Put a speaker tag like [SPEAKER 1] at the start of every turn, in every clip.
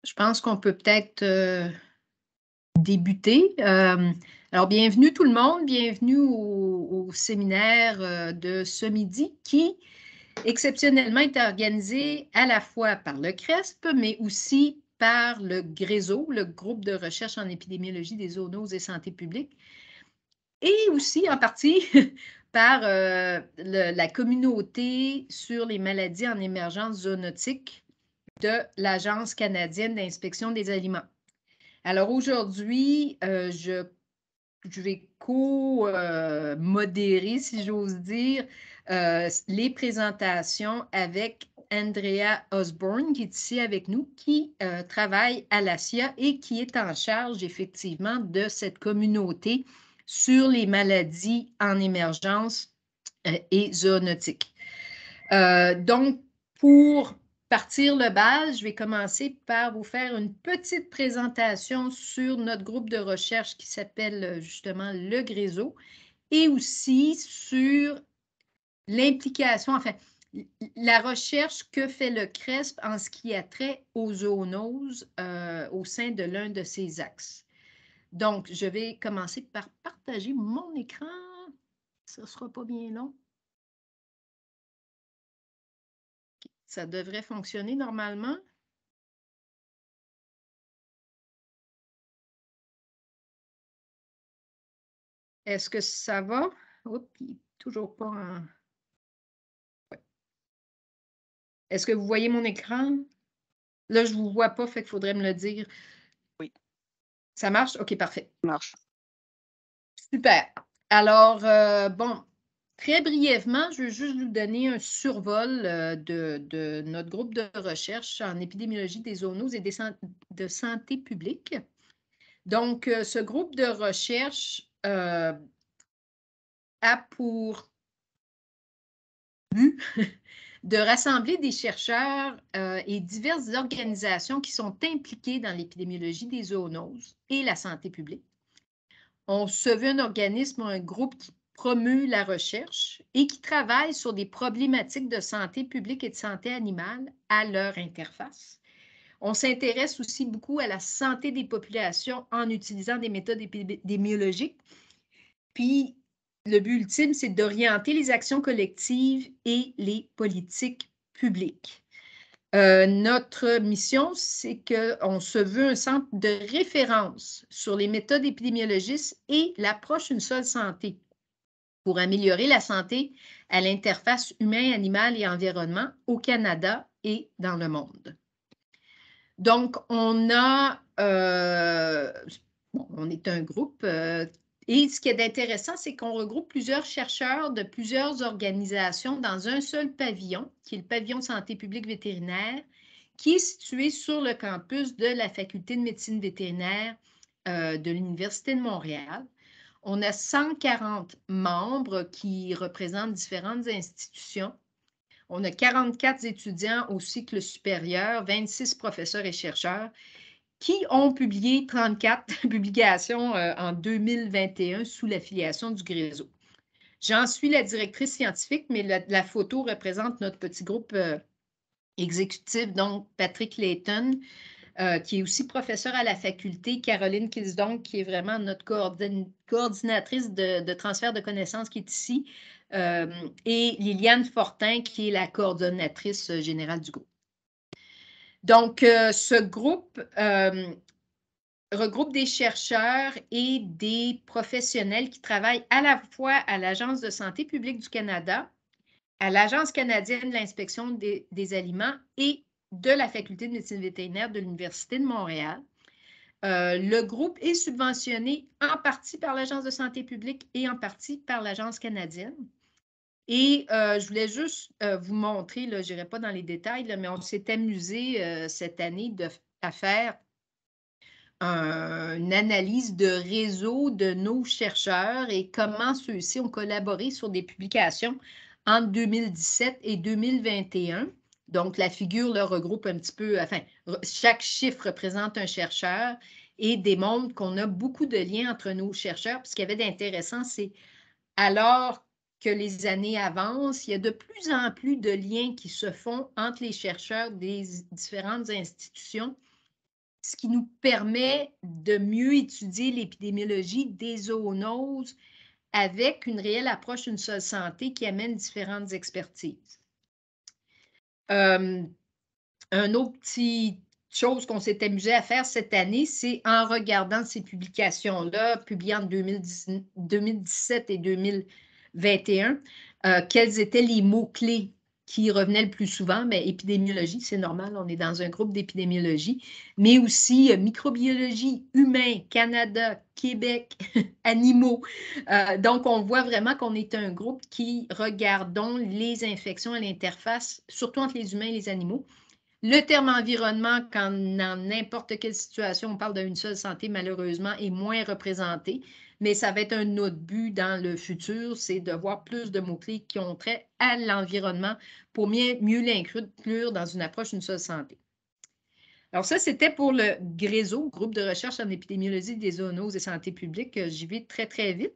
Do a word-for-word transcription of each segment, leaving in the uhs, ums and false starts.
[SPEAKER 1] Je pense qu'on peut peut-être euh, débuter. Euh, alors, bienvenue tout le monde, bienvenue au, au séminaire euh, de ce midi qui, exceptionnellement, est organisé à la fois par le CRESP, mais aussi par le GRESO, le groupe de recherche en épidémiologie des zoonoses et santé publique, et aussi en partie par euh, le- la communauté sur les maladies en émergence zoonotique de l'Agence canadienne d'inspection des aliments. Alors aujourd'hui, euh, je, je vais co-modérer, si j'ose dire, euh, les présentations avec Andrea Osborne, qui est ici avec nous, qui euh, travaille à l'A C I A et qui est en charge effectivement de cette communauté sur les maladies en émergence euh, et zoonotiques. Euh, donc, pour partir le bal, je vais commencer par vous faire une petite présentation sur notre groupe de recherche qui s'appelle justement le GRESO et aussi sur l'implication, enfin, la recherche que fait le CRESP en ce qui a trait aux zoonoses euh, au sein de l'un de ses axes. Donc, je vais commencer par partager mon écran. Ça ne sera pas bien long. Ça devrait fonctionner normalement. Est-ce que ça va? Oups, il est toujours pas en... Ouais. Est-ce que vous voyez mon écran? Là, je ne vous vois pas, fait qu'il faudrait me le dire.
[SPEAKER 2] Oui.
[SPEAKER 1] Ça marche? OK, parfait.
[SPEAKER 2] Ça marche.
[SPEAKER 1] Super. Alors, euh, bon, très brièvement, je veux juste vous donner un survol euh, de, de notre groupe de recherche en épidémiologie des zoonoses et des san- de santé publique. Donc, euh, ce groupe de recherche euh, a pour but de rassembler des chercheurs euh, et diverses organisations qui sont impliquées dans l'épidémiologie des zoonoses et la santé publique. On se veut un organisme ou un groupe qui promeut la recherche et qui travaille sur des problématiques de santé publique et de santé animale à leur interface. On s'intéresse aussi beaucoup à la santé des populations en utilisant des méthodes épidémiologiques. Puis, le but ultime, c'est d'orienter les actions collectives et les politiques publiques. Euh, notre mission, c'est qu'on se veut un centre de référence sur les méthodes épidémiologistes et l'approche Une seule santé pour améliorer la santé à l'interface humain, animal et environnement au Canada et dans le monde. Donc, on a, euh, bon, on est un groupe euh, et ce qui est intéressant, c'est qu'on regroupe plusieurs chercheurs de plusieurs organisations dans un seul pavillon, qui est le pavillon santé publique vétérinaire, qui est situé sur le campus de la Faculté de médecine vétérinaire euh, de l'Université de Montréal. On a cent quarante membres qui représentent différentes institutions. On a quarante-quatre étudiants au cycle supérieur, vingt-six professeurs et chercheurs qui ont publié trente-quatre publications euh, en deux mille vingt et un sous l'affiliation du GRESO. J'en suis la directrice scientifique, mais la, la photo représente notre petit groupe euh, exécutif, donc Patrick Layton, euh, qui est aussi professeur à la faculté, Caroline Kilsdonk, qui est vraiment notre coordin coordinatrice de, de transfert de connaissances qui est ici, euh, et Liliane Fortin, qui est la coordonnatrice générale du groupe. Donc, euh, ce groupe euh, regroupe des chercheurs et des professionnels qui travaillent à la fois à l'Agence de santé publique du Canada, à l'Agence canadienne de l'inspection des, des aliments et de la Faculté de médecine vétérinaire de l'Université de Montréal. Euh, le groupe est subventionné en partie par l'Agence de santé publique et en partie par l'Agence canadienne. Et euh, je voulais juste euh, vous montrer, là, je n'irai pas dans les détails, là, mais on s'est amusé euh, cette année de, à faire un, une analyse de réseau de nos chercheurs et comment ceux-ci ont collaboré sur des publications entre deux mille dix-sept et deux mille vingt et un. Donc, la figure là, regroupe un petit peu, enfin, chaque chiffre représente un chercheur et démontre qu'on a beaucoup de liens entre nos chercheurs. Puis ce qu'il y avait d'intéressant, c'est alors que les années avancent, il y a de plus en plus de liens qui se font entre les chercheurs des différentes institutions ce qui nous permet de mieux étudier l'épidémiologie des zoonoses avec une réelle approche d'une seule santé qui amène différentes expertises. Euh, un autre petit chose qu'on s'est amusé à faire cette année, c'est en regardant ces publications-là, publiées en deux mille dix-sept et deux mille vingt et un, euh, quels étaient les mots-clés qui revenaient le plus souvent. Bien, épidémiologie, c'est normal, on est dans un groupe d'épidémiologie, mais aussi euh, microbiologie, humain, Canada, Québec, animaux. Euh, donc, on voit vraiment qu'on est un groupe qui regardons les infections à l'interface, surtout entre les humains et les animaux. Le terme environnement, quand dans n'importe quelle situation, on parle d'une seule santé, malheureusement, est moins représenté, mais ça va être un autre but dans le futur, c'est de voir plus de mots-clés qui ont trait à l'environnement pour mieux, mieux l'inclure dans une approche d'une seule santé. Alors ça, c'était pour le GREZO, Groupe de recherche en épidémiologie des zoonoses et santé publique. J'y vais très, très vite.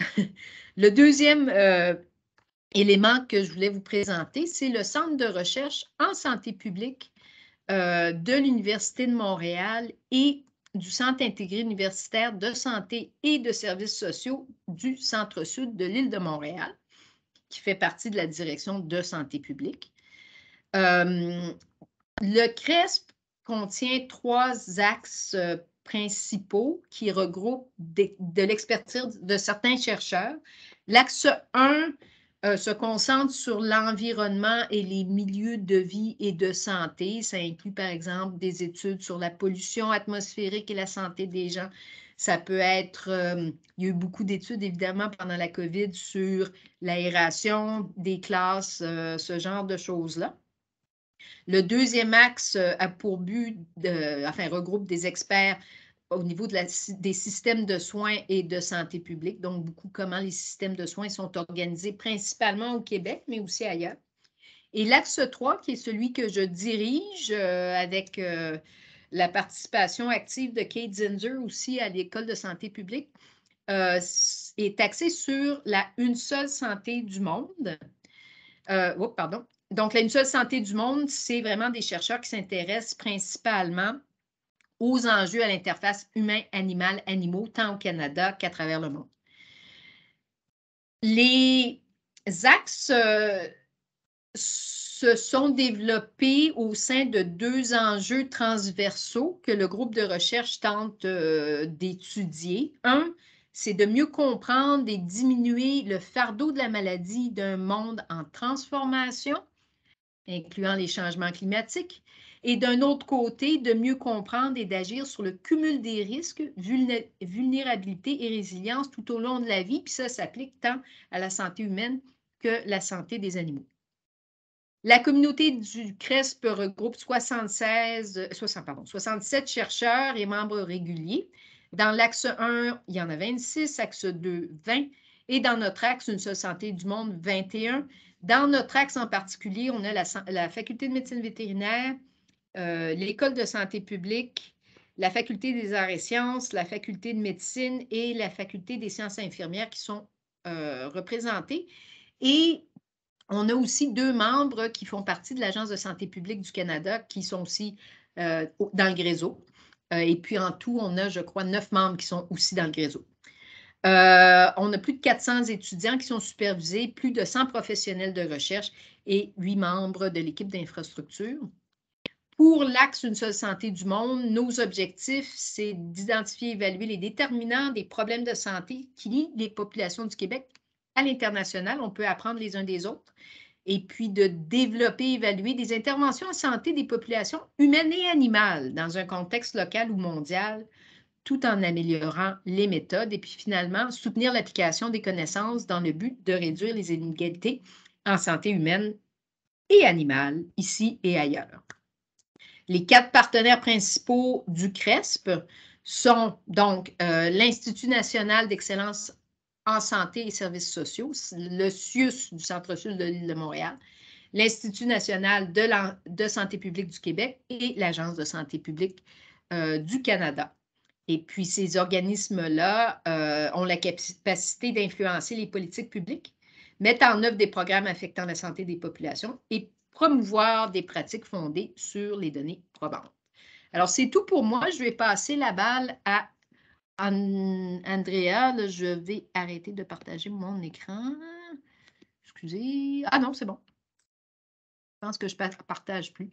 [SPEAKER 1] Le deuxième euh, élément que je voulais vous présenter, c'est le Centre de recherche en santé publique euh, de l'Université de Montréal et du Centre intégré universitaire de santé et de services sociaux du Centre-Sud de l'île de Montréal, qui fait partie de la direction de santé publique. Euh, le CRESP contient trois axes euh, principaux qui regroupent de, de l'expertise de certains chercheurs. L'axe un euh, se concentre sur l'environnement et les milieux de vie et de santé. Ça inclut, par exemple, des études sur la pollution atmosphérique et la santé des gens. Ça peut être, euh, il y a eu beaucoup d'études, évidemment, pendant la COVID sur l'aération des classes, euh, ce genre de choses-là. Le deuxième axe a pour but, de, enfin, regroupe des experts au niveau de la, des systèmes de soins et de santé publique, donc beaucoup comment les systèmes de soins sont organisés principalement au Québec, mais aussi ailleurs. Et l'axe trois, qui est celui que je dirige euh, avec euh, la participation active de Kate Zinzer aussi à l'École de santé publique, euh, est axé sur la Une seule santé du monde. Euh, oh, pardon. Donc, la Une seule santé du monde, c'est vraiment des chercheurs qui s'intéressent principalement aux enjeux à l'interface humain-animal-animaux, tant au Canada qu'à travers le monde. Les axes euh, se sont développés au sein de deux enjeux transversaux que le groupe de recherche tente euh, d'étudier. Un, c'est de mieux comprendre et diminuer le fardeau de la maladie d'un monde en transformation, incluant les changements climatiques, et d'un autre côté, de mieux comprendre et d'agir sur le cumul des risques, vulnérabilité et résilience tout au long de la vie, puis ça s'applique tant à la santé humaine que la santé des animaux. La communauté du CRESP regroupe soixante-seize, soixante, pardon, soixante-sept chercheurs et membres réguliers. Dans l'axe un, il y en a vingt-six, axe deux, vingt, et dans notre axe Une seule santé du monde, vingt et un. Dans notre axe en particulier, on a la, la faculté de médecine vétérinaire, euh, l'École de santé publique, la faculté des arts et sciences, la faculté de médecine et la faculté des sciences infirmières qui sont euh, représentées. Et on a aussi deux membres qui font partie de l'Agence de santé publique du Canada qui sont aussi euh, dans le GREZO. Euh, et puis en tout, on a, je crois, neuf membres qui sont aussi dans le GREZO. Euh, on a plus de quatre cents étudiants qui sont supervisés, plus de cent professionnels de recherche et huit membres de l'équipe d'infrastructure. Pour l'axe Une seule santé du monde, nos objectifs, c'est d'identifier et évaluer les déterminants des problèmes de santé qui lient les populations du Québec à l'international. On peut apprendre les uns des autres. Et puis de développer et évaluer des interventions en santé des populations humaines et animales dans un contexte local ou mondial, tout en améliorant les méthodes et puis finalement soutenir l'application des connaissances dans le but de réduire les inégalités en santé humaine et animale, ici et ailleurs. Les quatre partenaires principaux du CRESP sont donc euh, l'Institut national d'excellence en santé et services sociaux, le C I U S du Centre-Sud de l'île de Montréal, l'Institut national de, la, de santé publique du Québec et l'Agence de santé publique euh, du Canada. Et puis, ces organismes-là euh, ont la capacité d'influencer les politiques publiques, mettent en œuvre des programmes affectant la santé des populations et promouvoir des pratiques fondées sur les données probantes. Alors, c'est tout pour moi. Je vais passer la balle à An- Andrea. Là, je vais arrêter de partager mon écran. Excusez. Ah non, c'est bon. Je pense que je ne partage plus.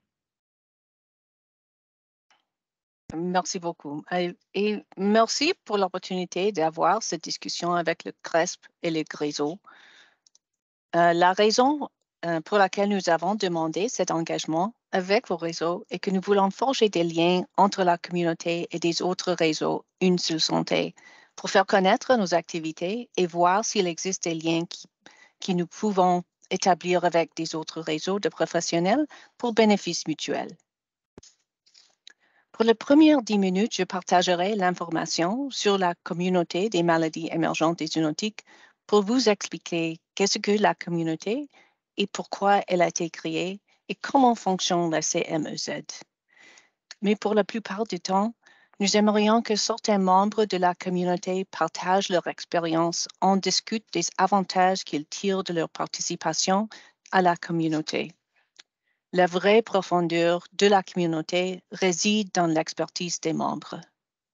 [SPEAKER 2] Merci beaucoup. Et, et merci pour l'opportunité d'avoir cette discussion avec le C R E S P et le réseau. Euh, la raison euh, pour laquelle nous avons demandé cet engagement avec vos réseaux est que nous voulons forger des liens entre la communauté et des autres réseaux Une Seule Santé pour faire connaître nos activités et voir s'il existe des liens qui, qui nous pouvons établir avec des autres réseaux de professionnels pour bénéfice mutuel. Pour les premières dix minutes, je partagerai l'information sur la communauté des maladies émergentes et zoonotiques pour vous expliquer qu'est-ce que la communauté et pourquoi elle a été créée et comment fonctionne la C M E Z. Mais pour la plupart du temps, nous aimerions que certains membres de la communauté partagent leur expérience, en discutent des avantages qu'ils tirent de leur participation à la communauté. La vraie profondeur de la communauté réside dans l'expertise des membres.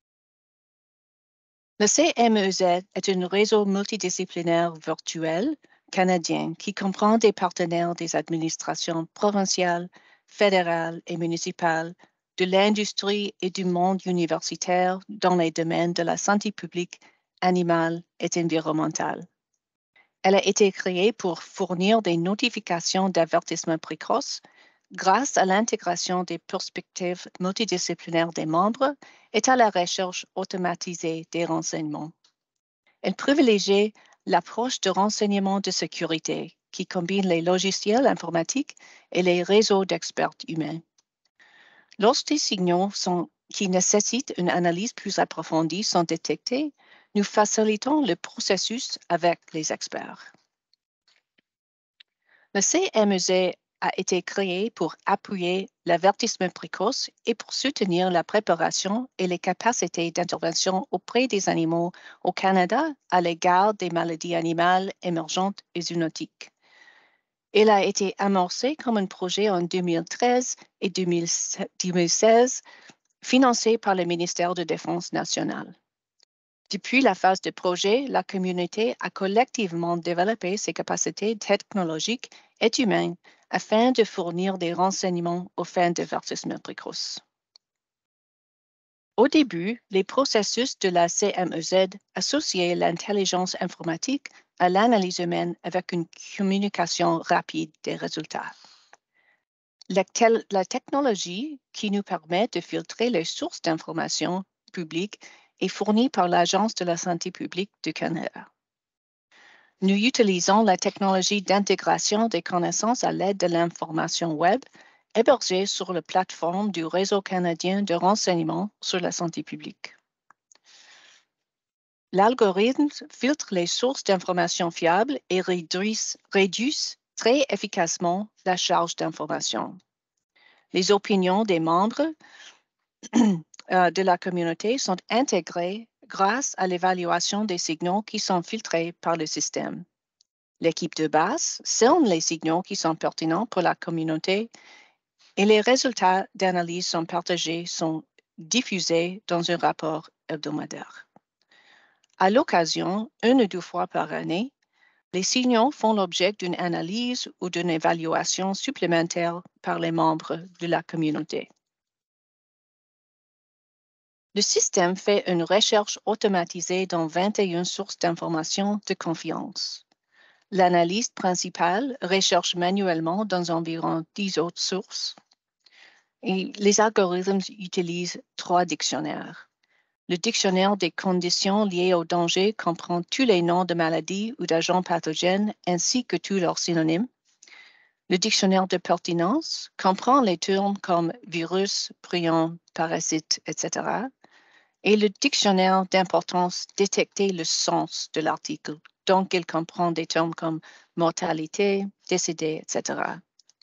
[SPEAKER 2] Le C M E Z est un réseau multidisciplinaire virtuel canadien qui comprend des partenaires des administrations provinciales, fédérales et municipales, de l'industrie et du monde universitaire dans les domaines de la santé publique, animale et environnementale. Elle a été créée pour fournir des notifications d'avertissement précoce grâce à l'intégration des perspectives multidisciplinaires des membres et à la recherche automatisée des renseignements. Elle privilégie l'approche de renseignement de sécurité qui combine les logiciels informatiques et les réseaux d'experts humains. Lorsque des signaux sont, qui nécessitent une analyse plus approfondie sont détectés, nous facilitons le processus avec les experts. Le C M E Z a été créé pour appuyer l'avertissement précoce et pour soutenir la préparation et les capacités d'intervention auprès des animaux au Canada à l'égard des maladies animales émergentes et zoonotiques. Il a été amorcé comme un projet en deux mille treize et deux mille seize, financé par le ministère de la Défense nationale. Depuis la phase de projet, la communauté a collectivement développé ses capacités technologiques et humaines afin de fournir des renseignements aux fins d'avertissement précoce. Au début, les processus de la C M E Z associaient l'intelligence informatique à l'analyse humaine avec une communication rapide des résultats. La, la technologie qui nous permet de filtrer les sources d'informations publiques est fournie par l'Agence de la santé publique du Canada. Nous utilisons la technologie d'intégration des connaissances à l'aide de l'information web hébergée sur la plateforme du Réseau canadien de renseignement sur la santé publique. L'algorithme filtre les sources d'informations fiables et réduit, réduit très efficacement la charge d'information. Les opinions des membres de la communauté sont intégrées grâce à l'évaluation des signaux qui sont filtrés par le système. L'équipe de base cerne les signaux qui sont pertinents pour la communauté et les résultats d'analyse sont partagés, sont diffusés dans un rapport hebdomadaire. À l'occasion, une ou deux fois par année, les signaux font l'objet d'une analyse ou d'une évaluation supplémentaire par les membres de la communauté. Le système fait une recherche automatisée dans vingt et une sources d'informations de confiance. L'analyste principal recherche manuellement dans environ dix autres sources. Et les algorithmes utilisent trois dictionnaires. Le dictionnaire des conditions liées au danger comprend tous les noms de maladies ou d'agents pathogènes ainsi que tous leurs synonymes. Le dictionnaire de pertinence comprend les termes comme virus, prion, parasite, et cetera. Et le dictionnaire d'importance détecter le sens de l'article. Donc, il comprend des termes comme mortalité, décédé, et cetera.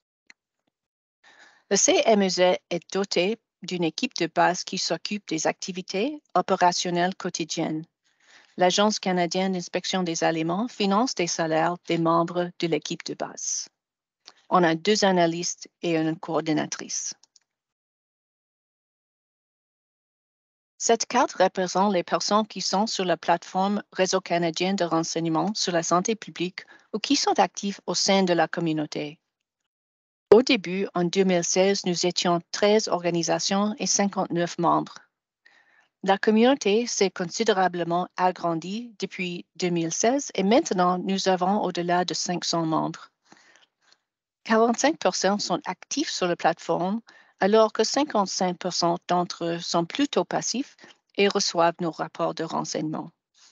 [SPEAKER 2] Le C M E Z est doté d'une équipe de base qui s'occupe des activités opérationnelles quotidiennes. L'Agence canadienne d'inspection des aliments finance des salaires des membres de l'équipe de base. On a deux analystes et une coordinatrice. Cette carte représente les personnes qui sont sur la plateforme Réseau canadien de renseignement sur la santé publique ou qui sont actifs au sein de la communauté. Au début, en deux mille seize, nous étions treize organisations et cinquante-neuf membres. La communauté s'est considérablement agrandie depuis deux mille seize et maintenant nous avons au-delà de cinq cents membres. quarante-cinq pour cent sont actifs sur la plateforme, alors que cinquante-cinq pour cent d'entre eux sont plutôt passifs et reçoivent nos rapports de renseignement.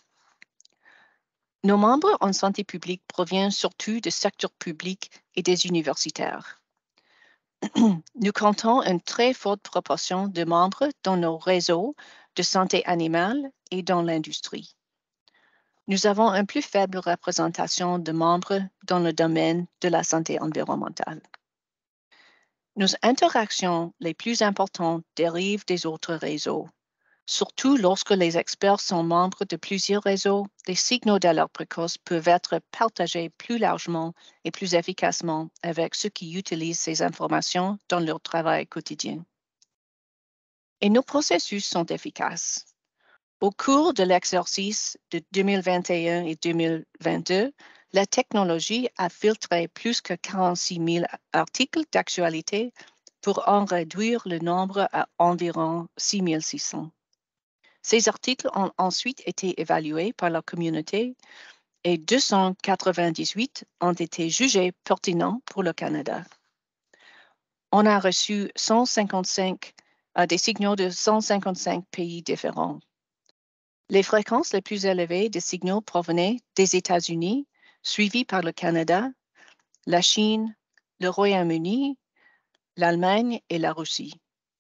[SPEAKER 2] Nos membres en santé publique proviennent surtout du secteur public et des universitaires. Nous comptons une très forte proportion de membres dans nos réseaux de santé animale et dans l'industrie. Nous avons une plus faible représentation de membres dans le domaine de la santé environnementale. Nos interactions les plus importantes dérivent des autres réseaux. Surtout lorsque les experts sont membres de plusieurs réseaux, les signaux d'alerte précoce peuvent être partagés plus largement et plus efficacement avec ceux qui utilisent ces informations dans leur travail quotidien. Et nos processus sont efficaces. Au cours de l'exercice de deux mille vingt et un et deux mille vingt-deux, la technologie a filtré plus que quarante-six mille articles d'actualité pour en réduire le nombre à environ six mille six cents. Ces articles ont ensuite été évalués par la communauté et deux cent quatre-vingt-dix-huit ont été jugés pertinents pour le Canada. On a reçu cent cinquante-cinq, euh, des signaux de cent cinquante-cinq pays différents. Les fréquences les plus élevées des signaux provenaient des États-Unis, suivis par le Canada, la Chine, le Royaume-Uni, l'Allemagne et la Russie.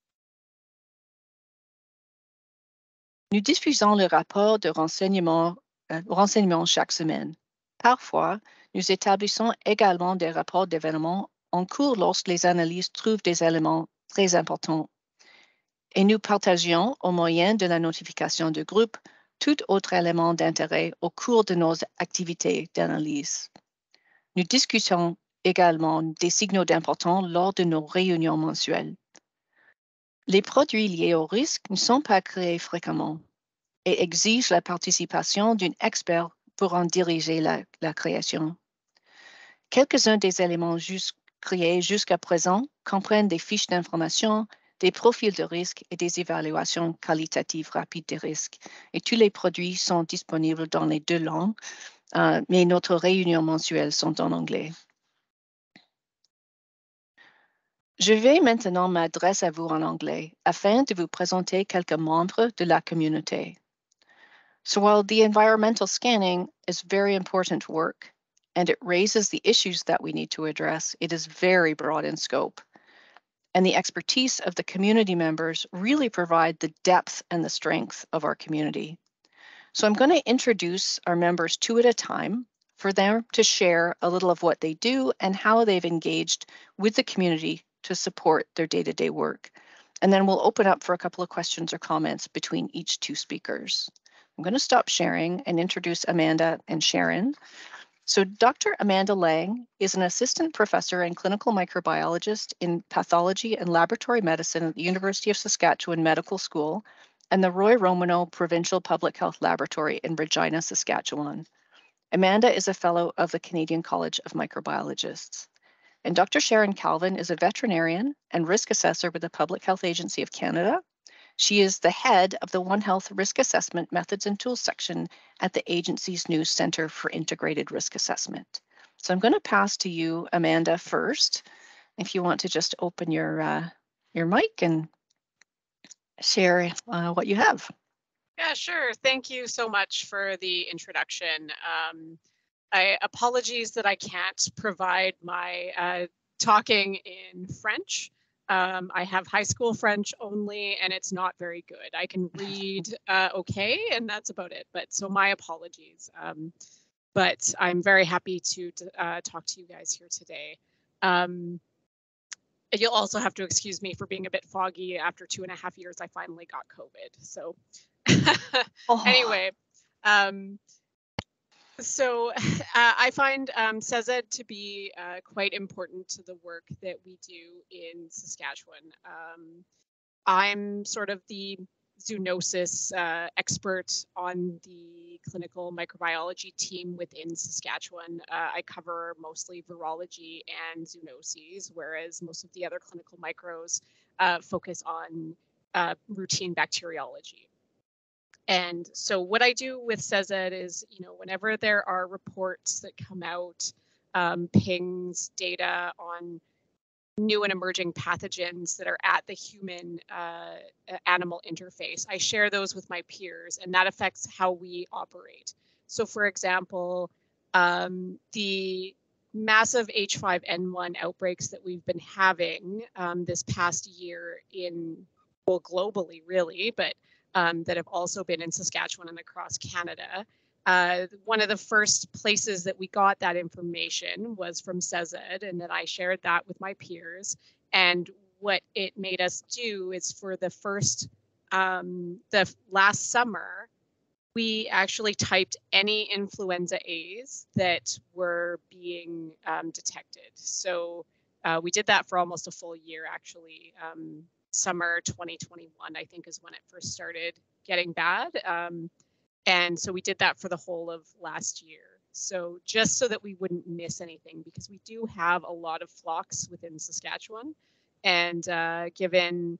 [SPEAKER 2] Nous diffusons le rapport de renseignement, euh, renseignement chaque semaine. Parfois, nous établissons également des rapports d'événements en cours lorsque les analystes trouvent des éléments très importants. Et nous partageons, au moyen de la notification de groupe, tout autre élément d'intérêt au cours de nos activités d'analyse. Nous discutons également des signaux d'importance lors de nos réunions mensuelles. Les produits liés au risque ne sont pas créés fréquemment et exigent la participation d'un expert pour en diriger la, la création. Quelques-uns des éléments juste créés jusqu'à présent comprennent des fiches d'information, des profils de risque et des évaluations qualitatives rapides des risques. Et tous les produits sont disponibles dans les deux langues, euh, mais notre réunion mensuelle sont en anglais. Je vais maintenant m'adresser à vous en anglais afin de vous présenter quelques membres de la communauté. So while the environmental scanning is very important work and it raises the issues that we need to address, it is very broad in scope. And the expertise of the community members really provide the depth and the strength of our community. So I'm going to introduce our members two at a time for them to share a little of what they do and how they've engaged with the community to support their day-to-day work. And then we'll open up for a couple of questions or comments between each two speakers. I'm going to stop sharing and introduce Amanda and Sharon. So Doctor Amanda Lang is an assistant professor and clinical microbiologist in pathology and laboratory medicine at the University of Saskatchewan Medical School and the Roy Romano Provincial Public Health Laboratory in Regina, Saskatchewan. Amanda is a fellow of the Canadian College of Microbiologists. And Doctor Sharon Calvin is a veterinarian and risk assessor with the Public Health Agency of Canada. She is the head of the One Health Risk Assessment Methods and Tools section at the agency's new Center for Integrated Risk Assessment. So I'm going to pass to you, Amanda, first, if you want to just open your, uh, your mic and share uh, what you have.
[SPEAKER 3] Yeah, sure. Thank you so much for the introduction. Um, I apologies that I can't provide my uh, talking in French. Um, I have high school French only, and it's not very good. I can read uh, okay, and that's about it. But so my apologies. Um, but I'm very happy to uh, talk to you guys here today. Um, you'll also have to excuse me for being a bit foggy. After two and a half years, I finally got COVID. So oh. Anyway, um, so uh, I find um, C E Z E D to be uh, quite important to the work that we do in Saskatchewan. Um, I'm sort of the zoonosis uh, expert on the clinical microbiology team within Saskatchewan. Uh, I cover mostly virology and zoonoses, whereas most of the other clinical micros uh, focus on uh, routine bacteriology. And so what I do with C E Z E D is, you know, whenever there are reports that come out, um, pings, data on new and emerging pathogens that are at the human uh, animal interface, I share those with my peers, and that affects how we operate. So for example, um, the massive H five N one outbreaks that we've been having um, this past year in, well, globally really, but um, that have also been in Saskatchewan and across Canada. Uh, one of the first places that we got that information was from C E Z E D, and then I shared that with my peers. And what it made us do is for the first, um, the last summer, we actually typed any influenza A's that were being um, detected. So uh, we did that for almost a full year, actually. Um, summer twenty twenty-one, I think, is when it first started getting bad. Um, And so we did that for the whole of last year. So just so that we wouldn't miss anything, because we do have a lot of flocks within Saskatchewan. And uh, given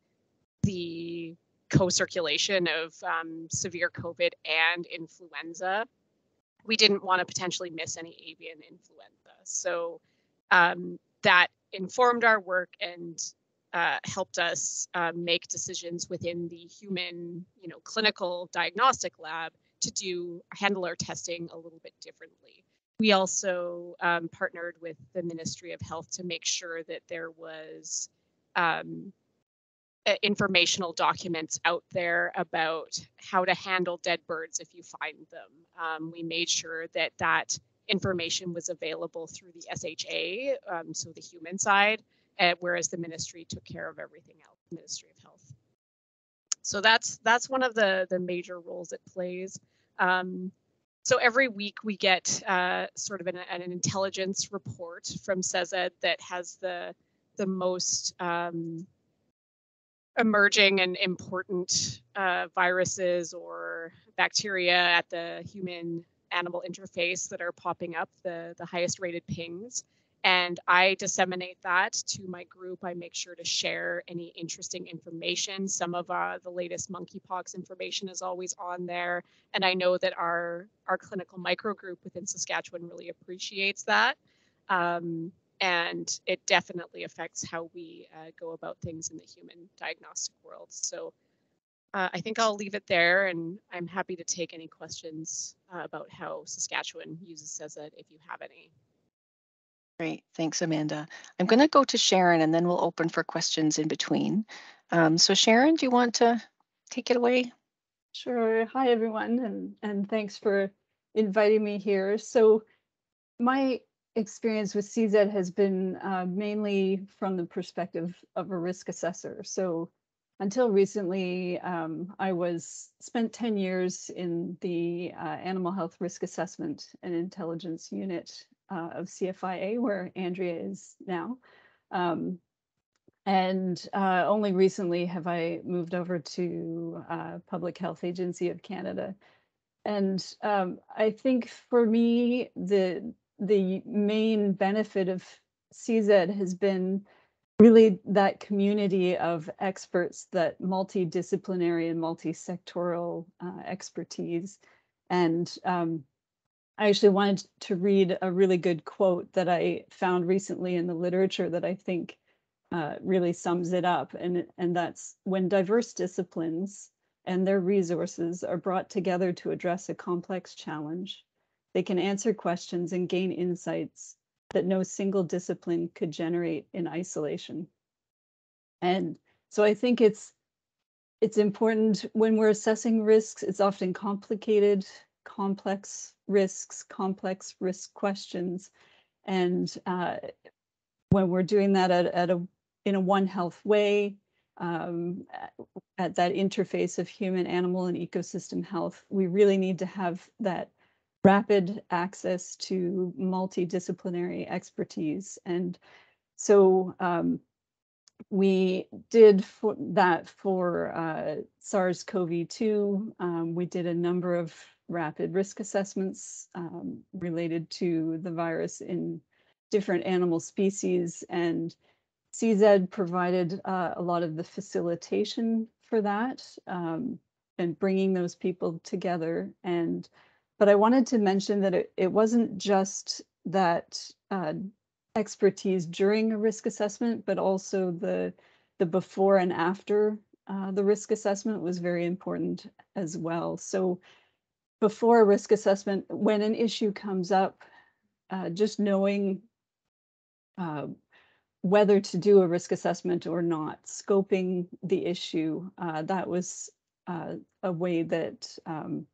[SPEAKER 3] the co-circulation of um, severe COVID and influenza, we didn't want to potentially miss any avian influenza. So um, that informed our work and uh, helped us uh, make decisions within the human, you know, clinical diagnostic lab to do handle our testing a little bit differently. We also um, partnered with the Ministry of Health to make sure that there was um, informational documents out there about how to handle dead birds if you find them. Um, we made sure that that information was available through the S H A, um, so the human side, uh, whereas the ministry took care of everything else, the Ministry of Health. So that's that's one of the, the major roles it plays. Um, so every week we get uh, sort of an, an intelligence report from C E Z E D that has the, the most um, emerging and important uh, viruses or bacteria at the human animal interface that are popping up, the, the highest rated pings. And I disseminate that to my group. I make sure to share any interesting information. Some of uh, the latest monkeypox information is always on there. And I know that our, our clinical micro group within Saskatchewan really appreciates that. Um, and it definitely affects how we uh, go about things in the human diagnostic world. So uh, I think I'll leave it there, and I'm happy to take any questions uh, about how Saskatchewan uses C E Z E D if you have any.
[SPEAKER 2] Great, thanks, Amanda. I'm going to go to Sharon, and then we'll open for questions in between. Um, so Sharon, do you want to take it away?
[SPEAKER 4] Sure. Hi, everyone, and, and thanks for inviting me here. So my experience with C E Z E D has been uh, mainly from the perspective of a risk assessor. So until recently, um, I was spent ten years in the uh, Animal Health Risk Assessment and Intelligence Unit uh, of C F I A, where Andrea is now. Um, and uh, only recently have I moved over to uh, Public Health Agency of Canada. And um, I think for me, the the main benefit of C E Z E D has been really that community of experts, that multidisciplinary and multi-sectoral uh, expertise. And um, I actually wanted to read a really good quote that I found recently in the literature that I think uh, really sums it up. And, and that's, when diverse disciplines and their resources are brought together to address a complex challenge, they can answer questions and gain insights that no single discipline could generate in isolation. And so I think it's it's important when we're assessing risks. It's often complicated, complex risks, complex risk questions. And uh, when we're doing that at, at a in a One Health way, um, at that interface of human, animal, and ecosystem health, we really need to have that rapid access to multidisciplinary expertise. And so um, we did for that for uh, SARS CoV two. Um, we did a number of rapid risk assessments um, related to the virus in different animal species, and C Z provided uh, a lot of the facilitation for that um, and bringing those people together. And but I wanted to mention that it, it wasn't just that uh, expertise during a risk assessment, but also the the before and after uh, the risk assessment was very important as well. So before a risk assessment, when an issue comes up, uh, just knowing uh, whether to do a risk assessment or not, scoping the issue, uh, that was uh, a way that um,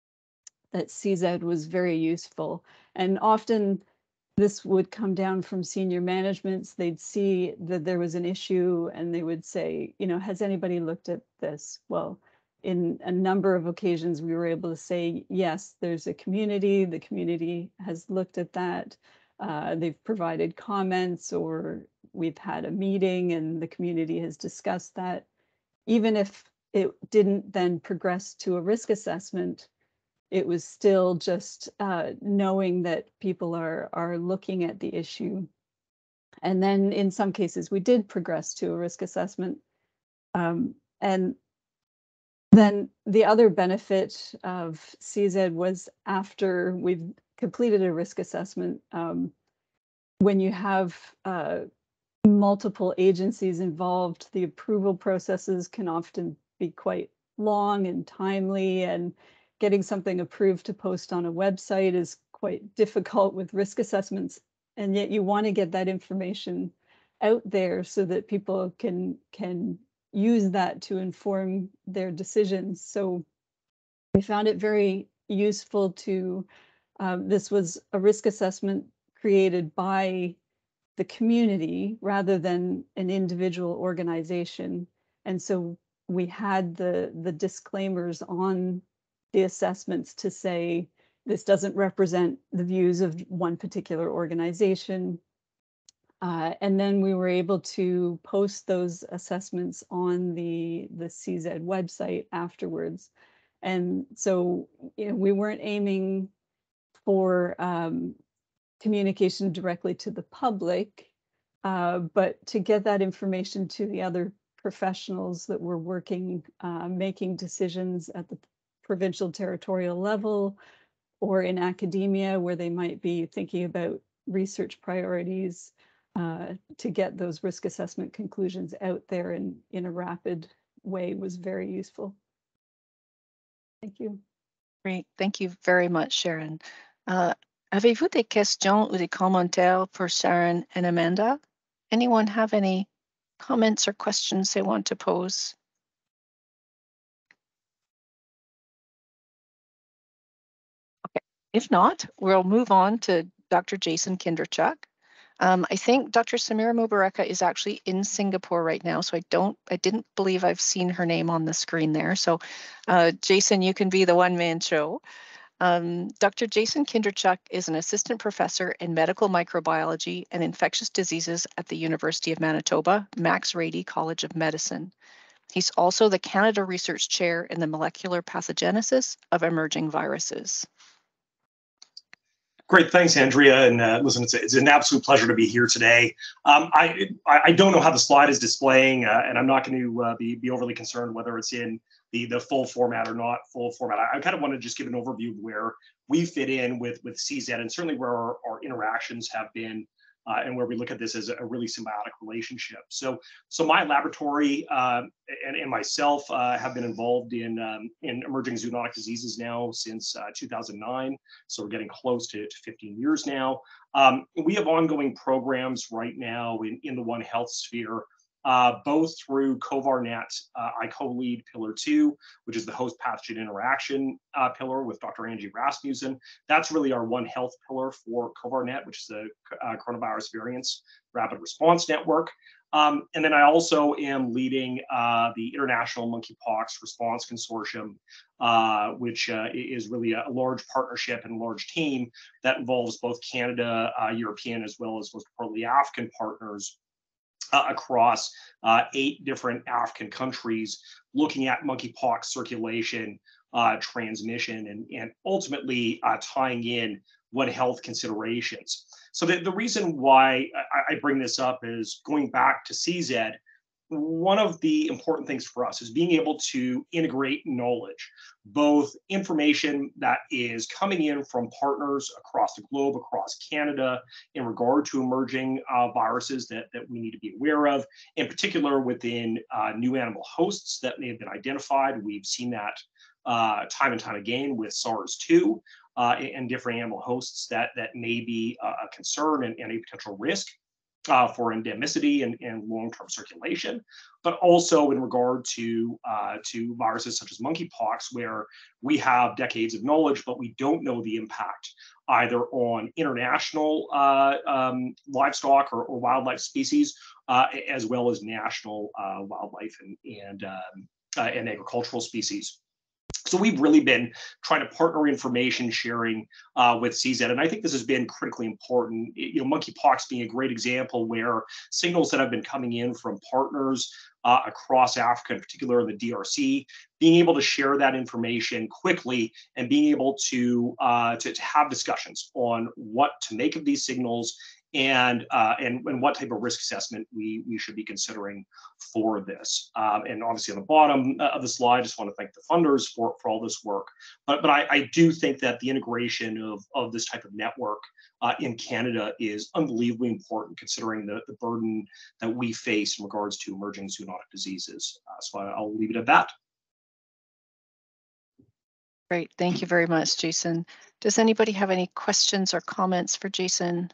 [SPEAKER 4] that C Z was very useful. And often this would come down from senior managements. They'd see that there was an issue and they would say, you know, has anybody looked at this? Well, in a number of occasions, we were able to say, yes, there's a community. The community has looked at that. Uh, they've provided comments, or we've had a meeting and the community has discussed that. Even if it didn't then progress to a risk assessment, it was still just uh, knowing that people are are looking at the issue. And then in some cases, we did progress to a risk assessment. Um, and then the other benefit of C Z was after we've completed a risk assessment, um, when you have uh, multiple agencies involved, the approval processes can often be quite long and timely, and getting something approved to post on a website is quite difficult with risk assessments. And yet you want to get that information out there so that people can can use that to inform their decisions. So we found it very useful to, um, this was a risk assessment created by the community rather than an individual organization. And so we had the, the disclaimers on the assessments to say, this doesn't represent the views of one particular organization. Uh, and then we were able to post those assessments on the, the C Z website afterwards. And so, you know, we weren't aiming for um, communication directly to the public, uh, but to get that information to the other professionals that were working, uh, making decisions at the provincial territorial level or in academia, where they might be thinking about research priorities, uh, to get those risk assessment conclusions out there in, in a rapid way was very useful. Thank you.
[SPEAKER 2] Great. Thank you very much, Sharon. Uh, Avez-vous des questions ou des commentaires pour Sharon and Amanda? Anyone have any comments or questions they want to pose? Okay. If not, we'll move on to Doctor Jason Kindrachuk. Um, I think Doctor Samira Mubareka is actually in Singapore right now, so I don't, I didn't believe I've seen her name on the screen there. So, uh, Jason, you can be the one-man show. Um, Doctor Jason Kindrachuk is an assistant professor in medical microbiology and infectious diseases at the University of Manitoba, Max Rady College of Medicine. He's also the Canada Research Chair in the molecular pathogenesis of emerging viruses.
[SPEAKER 5] Great, thanks, Andrea. And uh, listen, it's, a, it's an absolute pleasure to be here today. Um, I I don't know how the slide is displaying, uh, and I'm not going to uh, be be overly concerned whether it's in the the full format or not full format. I, I kind of want to just give an overview of where we fit in with with C Z, and certainly where our, our interactions have been, uh, and where we look at this as a really symbiotic relationship. So, so my laboratory uh, and, and myself uh, have been involved in um, in emerging zoonotic diseases now since uh, two thousand nine. So we're getting close to, to fifteen years now. Um, we have ongoing programs right now in, in the One Health sphere, uh, both through CoVARnet. Uh, I co-lead Pillar two, which is the host pathogen interaction uh, pillar with Doctor Angie Rasmussen. That's really our One Health pillar for CoVARnet, which is the uh, coronavirus variants rapid response network. Um, and then I also am leading uh, the International Monkeypox Response Consortium, uh, which uh, is really a large partnership and a large team that involves both Canada, uh, European, as well as most importantly African partners uh, across uh, eight different African countries, looking at monkeypox circulation, uh, transmission, and, and ultimately uh, tying in One Health considerations. So the, the reason why I, I bring this up is going back to C Z. One of the important things for us is being able to integrate knowledge, both information that is coming in from partners across the globe, across Canada, in regard to emerging uh, viruses that, that we need to be aware of, in particular within uh, new animal hosts that may have been identified. We've seen that uh, time and time again with SARS two uh, and different animal hosts that, that may be a concern and, and a potential risk Uh, for endemicity and, and long-term circulation, but also in regard to uh, to viruses such as monkeypox, where we have decades of knowledge, but we don't know the impact either on international uh, um, livestock or, or wildlife species, uh, as well as national uh, wildlife and and, um, uh, and agricultural species. So we've really been trying to partner information sharing uh, with C Z, and I think this has been critically important. You know, monkeypox being a great example where signals that have been coming in from partners uh, across Africa, in particular in the D R C, being able to share that information quickly and being able to uh, to, to have discussions on what to make of these signals and uh, and and what type of risk assessment we we should be considering for this. Um, and obviously on the bottom of the slide, I just want to thank the funders for for all this work. But but I, I do think that the integration of of this type of network uh, in Canada is unbelievably important, considering the the burden that we face in regards to emerging zoonotic diseases. Uh, so I, I'll leave it at that.
[SPEAKER 2] Great, thank you very much, Jason. Does anybody have any questions or comments for Jason?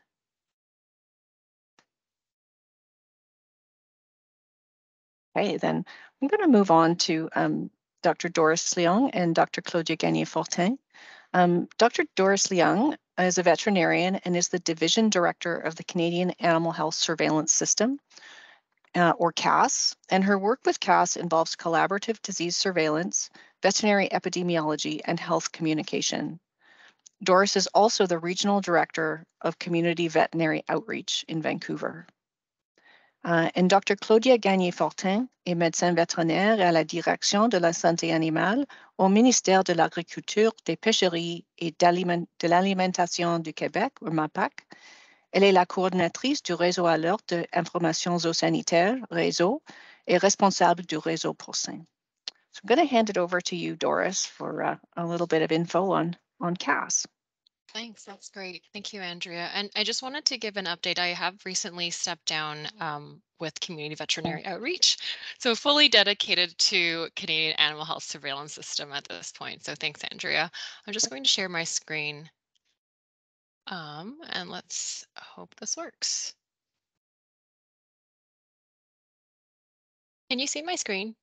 [SPEAKER 2] Okay, then I'm going to move on to um, Doctor Doris Leung and Doctor Claudia Gagné-Fortin. Um, Doctor Doris Leung is a veterinarian and is the Division Director of the Canadian Animal Health Surveillance System, uh, or C A S, and her work with C A S involves collaborative disease surveillance, veterinary epidemiology, and health communication. Doris is also the Regional Director of Community Veterinary Outreach in Vancouver. Uh, and Doctor Claudia Gagné-Fortin est médecin vétérinaire à la Direction de la santé animale au ministère de l'Agriculture, des Pêcheries et de l'Alimentation du Québec, ou MAPAC. Elle est la coordinatrice du réseau alerte d'information zoosanitaire, réseau, et responsable du réseau porcin. So I'm going to hand it over to you, Doris, for uh, a little bit of info on, on C A S.
[SPEAKER 6] Thanks, that's great. Thank you, Andrea. And I just wanted to give an update. I have recently stepped down um, with Community Veterinary Outreach, so fully dedicated to Canadian Animal Health Surveillance System at this point. So thanks, Andrea. I'm just going to share my screen. Um, and let's hope this works. Can you see my screen?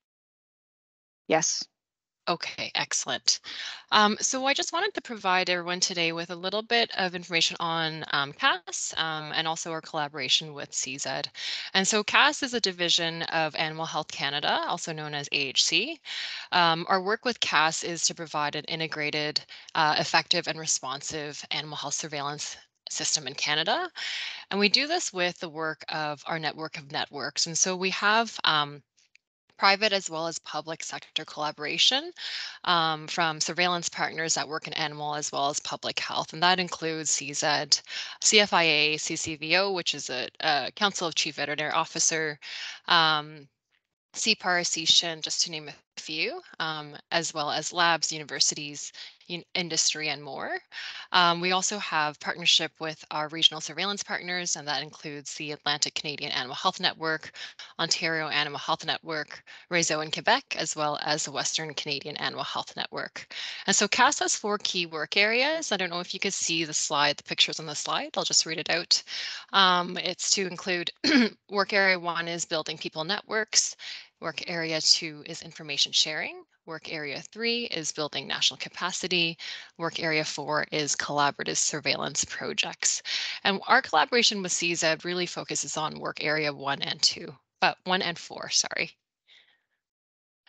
[SPEAKER 2] Yes.
[SPEAKER 6] Okay, excellent. Um, so I just wanted to provide everyone today with a little bit of information on um, C A S um, and also our collaboration with C Z. And so C A S is a division of Animal Health Canada, also known as A H C. Um, our work with C A S is to provide an integrated, uh, effective and responsive animal health surveillance system in Canada. And we do this with the work of our network of networks. And so we have um, private as well as public sector collaboration um, from surveillance partners that work in animal as well as public health. And that includes C Z, C F I A, C C V O, which is a, a Council of Chief Veterinary Officer, um, C P A R, C S H N, just to name a few, um, as well as labs, universities, in industry, and more. Um, we also have partnership with our regional surveillance partners, and that includes the Atlantic Canadian Animal Health Network, Ontario Animal Health Network, Réseau in Quebec, as well as the Western Canadian Animal Health Network. And so C A S has four key work areas. I don't know if you could see the slide, the pictures on the slide. I'll just read it out. Um, it's to include work area one is building people networks. Work area two is information sharing. Work area three is building national capacity. Work area four is collaborative surveillance projects. And our collaboration with C Z really focuses on work area one and two, but one and four, sorry.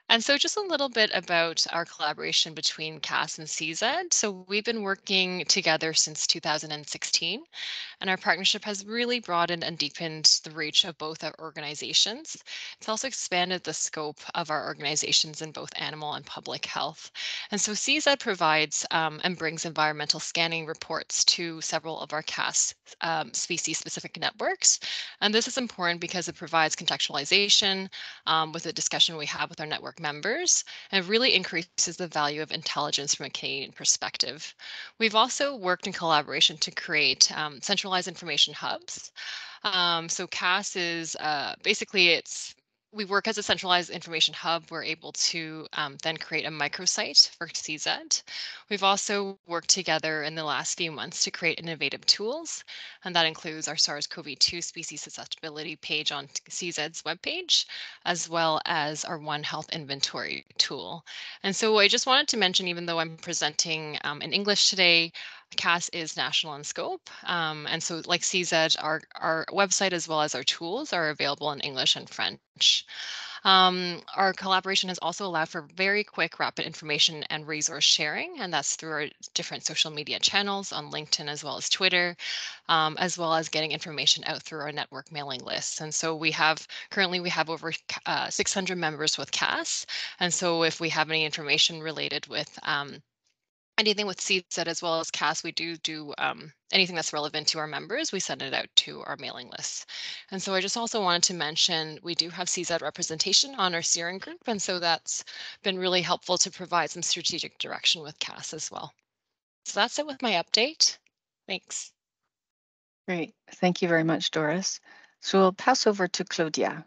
[SPEAKER 6] And so just a little bit about our collaboration between C A S and C Z. So we've been working together since two thousand sixteen, and our partnership has really broadened and deepened the reach of both our organizations. It's also expanded the scope of our organizations in both animal and public health. And so C Z provides um, and brings environmental scanning reports to several of our C A S um, species-specific networks. And this is important because it provides contextualization um, with the discussion we have with our network members, and really increases the value of intelligence from a Canadian perspective. We've also worked in collaboration to create um, centralized information hubs. Um, so C A S is uh, basically it's we work as a centralized information hub. We're able to um, then create a microsite for C Z. We've also worked together in the last few months to create innovative tools, and that includes our SARS CoV two species susceptibility page on C Z's webpage, as well as our One Health inventory tool. And so I just wanted to mention, even though I'm presenting um, in English today, C A S is national in scope. Um, and so like C Z, our, our website as well as our tools are available in English and French. Um, our collaboration has also allowed for very quick, rapid information and resource sharing, and that's through our different social media channels on LinkedIn as well as Twitter, um, as well as getting information out through our network mailing lists. And so we have, currently we have over uh, six hundred members with C A S. And so if we have any information related with um, anything with C Z as well as C A S, we do do um, anything that's relevant to our members, we send it out to our mailing lists. And so I just also wanted to mention, we do have C Z representation on our steering group. And so that's been really helpful to provide some strategic direction with C A S as well. So that's it with my update. Thanks.
[SPEAKER 2] Great. Thank you very much, Doris. So we'll pass over to Claudia.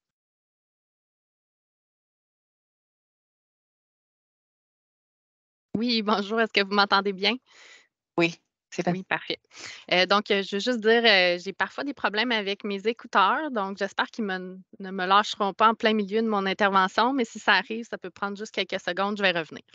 [SPEAKER 7] Oui, bonjour, est-ce que vous m'entendez bien?
[SPEAKER 2] Oui, c'est bien.
[SPEAKER 7] Oui, parfait. Euh, donc, euh, je veux juste dire, euh, j'ai parfois des problèmes avec mes écouteurs, donc j'espère qu'ils me- ne me lâcheront pas en plein milieu de mon intervention, mais si ça arrive, ça peut prendre juste quelques secondes, je vais revenir.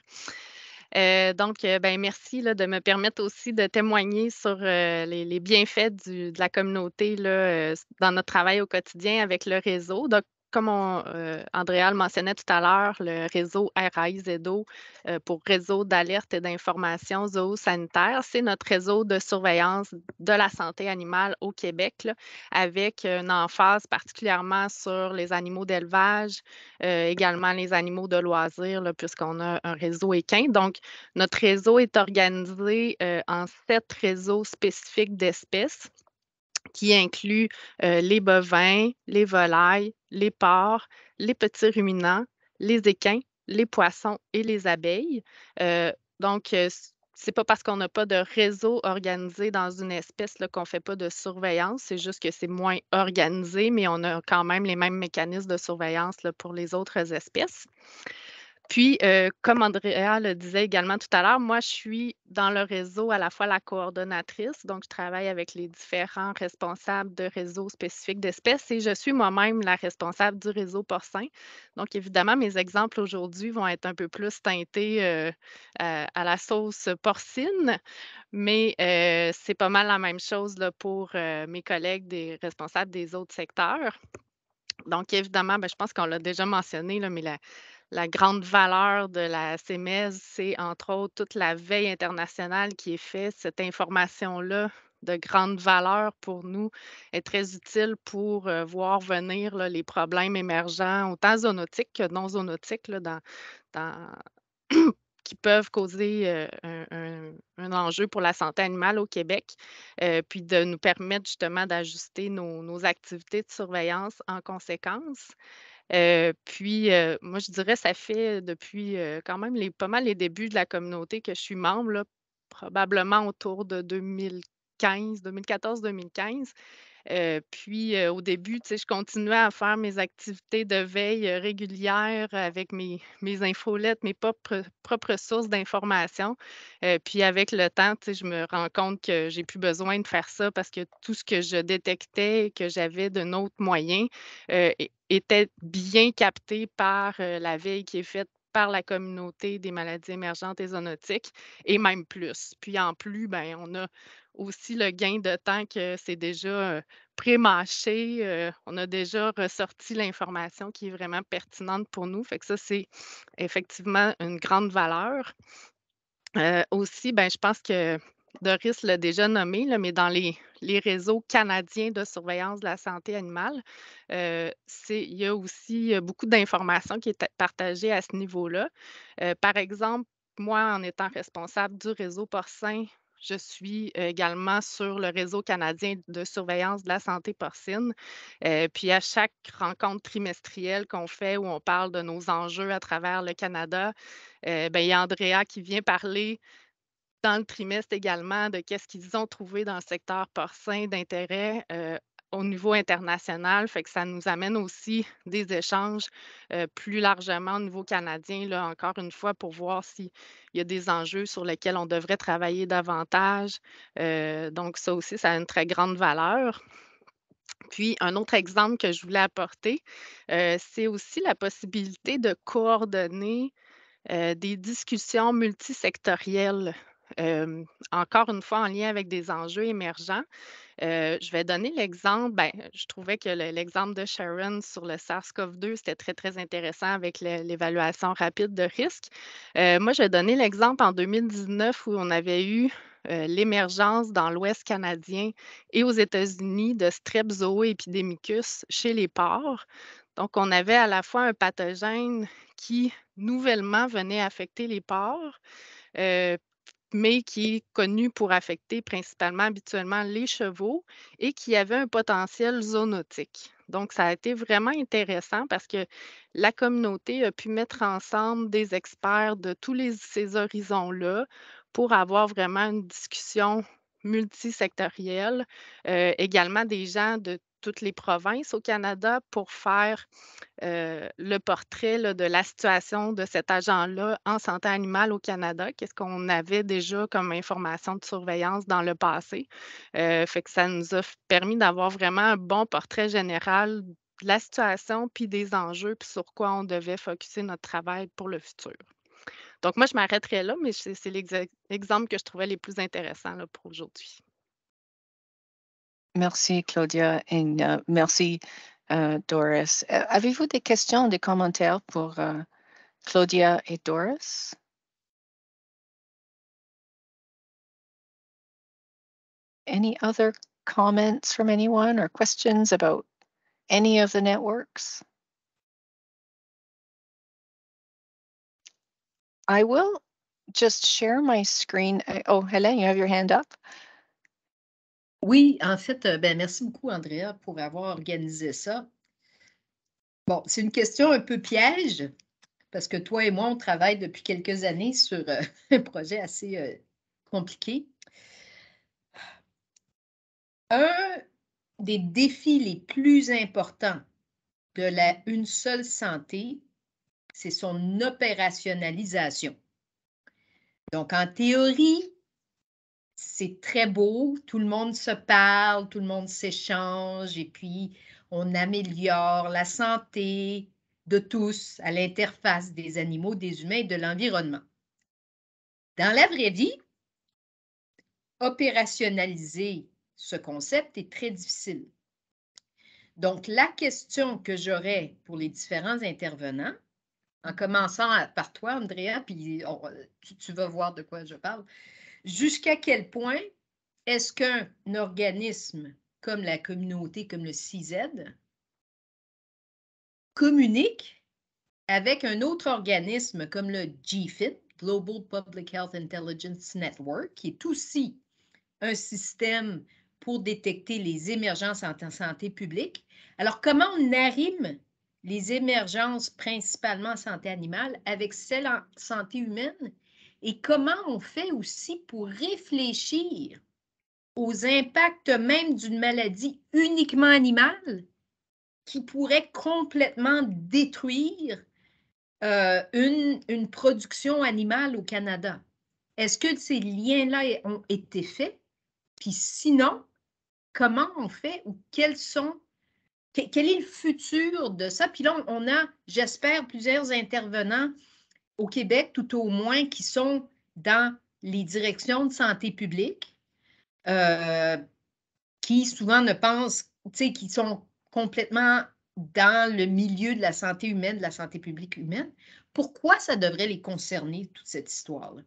[SPEAKER 7] Euh, donc, euh, ben, merci là, de me permettre aussi de témoigner sur euh, les, les bienfaits du- de la communauté là, euh, dans notre travail au quotidien avec le réseau. Donc, comme on, euh, Andrea le mentionnait tout à l'heure, le réseau R A I Z O euh, pour Réseau d'alerte et d'information zoosanitaire, c'est notre réseau de surveillance de la santé animale au Québec, là, avec une emphase particulièrement sur les animaux d'élevage, euh, également les animaux de loisirs, là, puisqu'on a un réseau équin. Donc, notre réseau est organisé euh, en sept réseaux spécifiques d'espèces qui incluent euh, les bovins, les volailles, les porcs, les petits ruminants, les équins, les poissons et les abeilles. Euh, donc, euh, c'est pas parce qu'on n'a pas de réseau organisé dans une espèce là, qu'on ne fait pas de surveillance, c'est juste que c'est moins organisé, mais on a quand même les mêmes mécanismes de surveillance là, pour les autres espèces. Puis, euh, comme Andrea le disait également tout à l'heure, moi, je suis dans le réseau à la fois la coordonnatrice, donc je travaille avec les différents responsables de réseaux spécifiques d'espèces et je suis moi-même la responsable du réseau porcin. Donc, évidemment, mes exemples aujourd'hui vont être un peu plus teintés euh, à, à la sauce porcine, mais euh, c'est pas mal la même chose là, pour euh, mes collègues des responsables des autres secteurs. Donc, évidemment, ben, je pense qu'on l'a déjà mentionné, là, mais la, la grande valeur de la C M E S, c'est entre autres toute la veille internationale qui est faite. Cette information-là de grande valeur pour nous est très utile pour euh, voir venir là, les problèmes émergents, autant zoonotiques que non zoonotiques, là, dans, dans qui peuvent causer euh, un, un- un enjeu pour la santé animale au Québec, euh, puis de nous permettre justement d'ajuster nos, nos activités de surveillance en conséquence. Euh, puis, euh, moi, je dirais, ça fait depuis euh, quand même les, pas mal les débuts de la communauté que je suis membre, là, probablement autour de deux mille quinze, deux mille quatorze, deux mille quinze. Euh, puis, euh, au début, tu sais, je continuais à faire mes activités de veille euh, régulières avec mes, mes infolettes, mes propres, propres sources d'informations. Euh, puis, avec le temps, tu sais, je me rends compte que j'ai plus besoin de faire ça parce que tout ce que je détectais et que j'avais d'un autre moyen euh, é- était bien capté par euh, la veille qui est faite par la communauté des maladies émergentes et zoonotiques, et même plus. Puis en plus, ben, on a aussi le gain de temps que c'est déjà euh, pré-mâché. Euh, on a déjà ressorti l'information qui est vraiment pertinente pour nous. Fait que ça, c'est effectivement une grande valeur. Euh, aussi, ben, je pense que Doris l'a déjà nommé, là, mais dans les, les réseaux canadiens de surveillance de la santé animale, euh, c'est, il y a aussi euh, beaucoup d'informations qui est partagée à ce niveau-là. Euh, par exemple, moi, en étant responsable du réseau porcin, je suis également sur le réseau canadien de surveillance de la santé porcine. Euh, puis à chaque rencontre trimestrielle qu'on fait où on parle de nos enjeux à travers le Canada, euh, ben, il y a Andrea qui vient parler dans le trimestre également de qu'est-ce qu'ils ont trouvé dans le secteur porcin d'intérêt euh, au niveau international. Fait que ça nous amène aussi des échanges euh, plus largement au niveau canadien, là, encore une fois, pour voir s'il y a des enjeux sur lesquels on devrait travailler davantage. Euh, donc, ça aussi, ça a une très grande valeur. Puis, un autre exemple que je voulais apporter, euh, c'est aussi la possibilité de coordonner euh, des discussions multisectorielles. Euh, encore une fois, en lien avec des enjeux émergents. Euh, je vais donner l'exemple, ben, je trouvais que le- l'exemple de Sharon sur le SARS-CoV deux, c'était très, très intéressant avec le- l'évaluation rapide de risque. Euh, moi, je vais donner l'exemple en deux mille dix-neuf où on avait eu euh, l'émergence dans l'Ouest canadien et aux États-Unis de Strep zooépidémicus chez les porcs. Donc, on avait à la fois un pathogène qui nouvellement venait affecter les porcs, euh, mais qui est connu pour affecter principalement habituellement les chevaux et qui avait un potentiel zoonotique. Donc, ça a été vraiment intéressant parce que la communauté a pu mettre ensemble des experts de tous les, ces horizons-là pour avoir vraiment une discussion multisectorielle, euh, également des gens de toutes les provinces au Canada pour faire euh, le portrait là, de la situation de cet agent-là en santé animale au Canada, qu'est-ce qu'on avait déjà comme information de surveillance dans le passé. Euh, fait que ça nous a f- permis d'avoir vraiment un bon portrait général de la situation, puis des enjeux, puis sur quoi on devait focuser notre travail pour le futur. Donc, moi, je m'arrêterai là, mais c'est c'est l'exemple que je trouvais les plus intéressants là, pour aujourd'hui.
[SPEAKER 2] Merci, Claudia, et euh, merci, euh, Doris. Euh, Avez-vous des questions, des commentaires pour euh, Claudia et Doris? Any other comments from anyone or questions about any of the networks? I will just share my screen. I- Oh, Hélène, you have your hand up?
[SPEAKER 1] Oui, en fait, euh, ben, merci beaucoup, Andrea, pour avoir organisé ça. Bon, c'est une question un peu piège, parce que toi et moi, on travaille depuis quelques années sur euh, un projet assez euh, compliqué. Un des défis les plus importants de la Une seule santé, c'est son opérationnalisation. Donc, en théorie, c'est très beau, tout le monde se parle, tout le monde s'échange et puis on améliore la santé de tous à l'interface des animaux, des humains et de l'environnement. Dans la vraie vie, opérationnaliser ce concept est très difficile. Donc, la question que j'aurais pour les différents intervenants, en commençant par toi, Andrea, puis on, tu, tu vas voir de quoi je parle, jusqu'à quel point est-ce qu'un organisme comme la communauté, comme le C Z, communique avec un autre organisme comme le G F I T, Global Public Health Intelligence Network, qui est aussi un système pour détecter les émergences en santé publique. Alors, comment on arrime les émergences principalement en santé animale avec celles en santé humaine et comment on fait aussi pour réfléchir aux impacts même d'une maladie uniquement animale qui pourrait complètement détruire euh, une, une production animale au Canada. Est-ce que ces liens-là ont été faits? Puis sinon, comment on fait ou quels sont, quel est le futur de ça? Puis là, on a, j'espère, plusieurs intervenants au Québec, tout au moins, qui sont dans les directions de santé publique, euh, qui souvent ne pensent qui sont complètement dans le milieu de la santé humaine, de la santé publique humaine. Pourquoi ça devrait les concerner, toute cette histoire-là?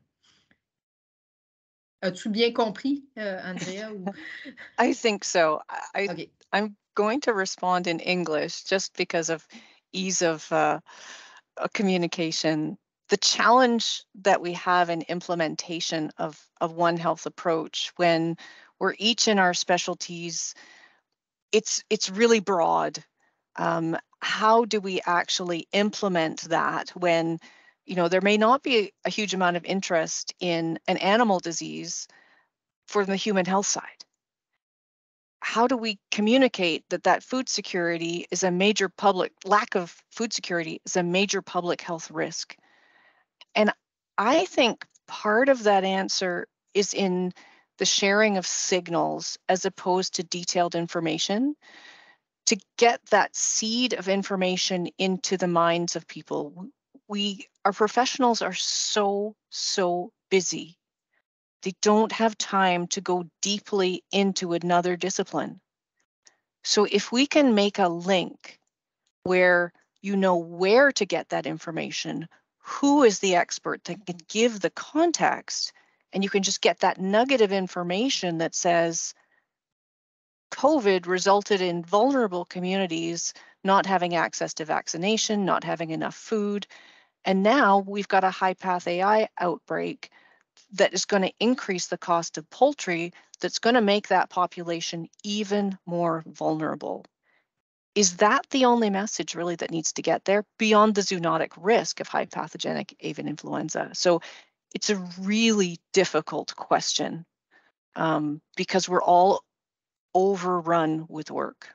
[SPEAKER 1] As-tu bien compris, euh, Andrea? Ou...
[SPEAKER 2] I think so. I,
[SPEAKER 1] Okay.
[SPEAKER 2] I'm going to respond in English just because of ease of uh, communication. The challenge that we have in implementation of, of One Health approach when we're each in our specialties, it's it's really broad. Um, how do we actually implement that when, you know, there may not be a huge amount of interest in an animal disease for the human health side? How do we communicate that that food security is a major public, lack of food security is a major public health risk? And I think part of that answer is in the sharing of signals as opposed to detailed information, to get that seed of information into the minds of people. We, our professionals are so, so busy. They don't have time to go deeply into another discipline. So if we can make a link where you know where to get that information, who is the expert that can give the context, and you can just get that nugget of information that says COVID resulted in vulnerable communities not having access to vaccination, not having enough food, and now we've got a high path A I outbreak that is going to increase the cost of poultry, that's going to make that population even more vulnerable. Is that the only message really that needs to get there beyond the zoonotic risk of high pathogenic avian influenza? So it's a really difficult question um, because we're all overrun with work.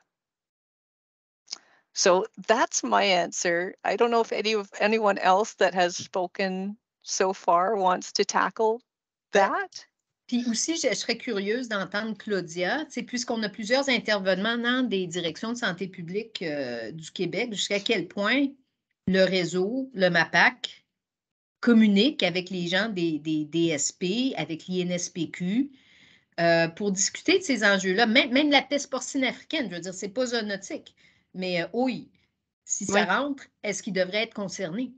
[SPEAKER 2] So that's my answer. I don't know if any of anyone else that has spoken so far wants to tackle that.
[SPEAKER 1] Puis aussi, je, je serais curieuse d'entendre Claudia, tu sais, puisqu'on a plusieurs intervenants des directions de santé publique euh, du Québec, jusqu'à quel point le réseau, le MAPAC, communique avec les gens des, des D S P, avec l'I N S P Q, euh, pour discuter de ces enjeux-là. Même, même la peste porcine africaine, je veux dire, c'est pas zoonotique. Mais euh, oui, si ça
[SPEAKER 7] Oui.
[SPEAKER 1] rentre, est-ce qu'il devrait être concerné?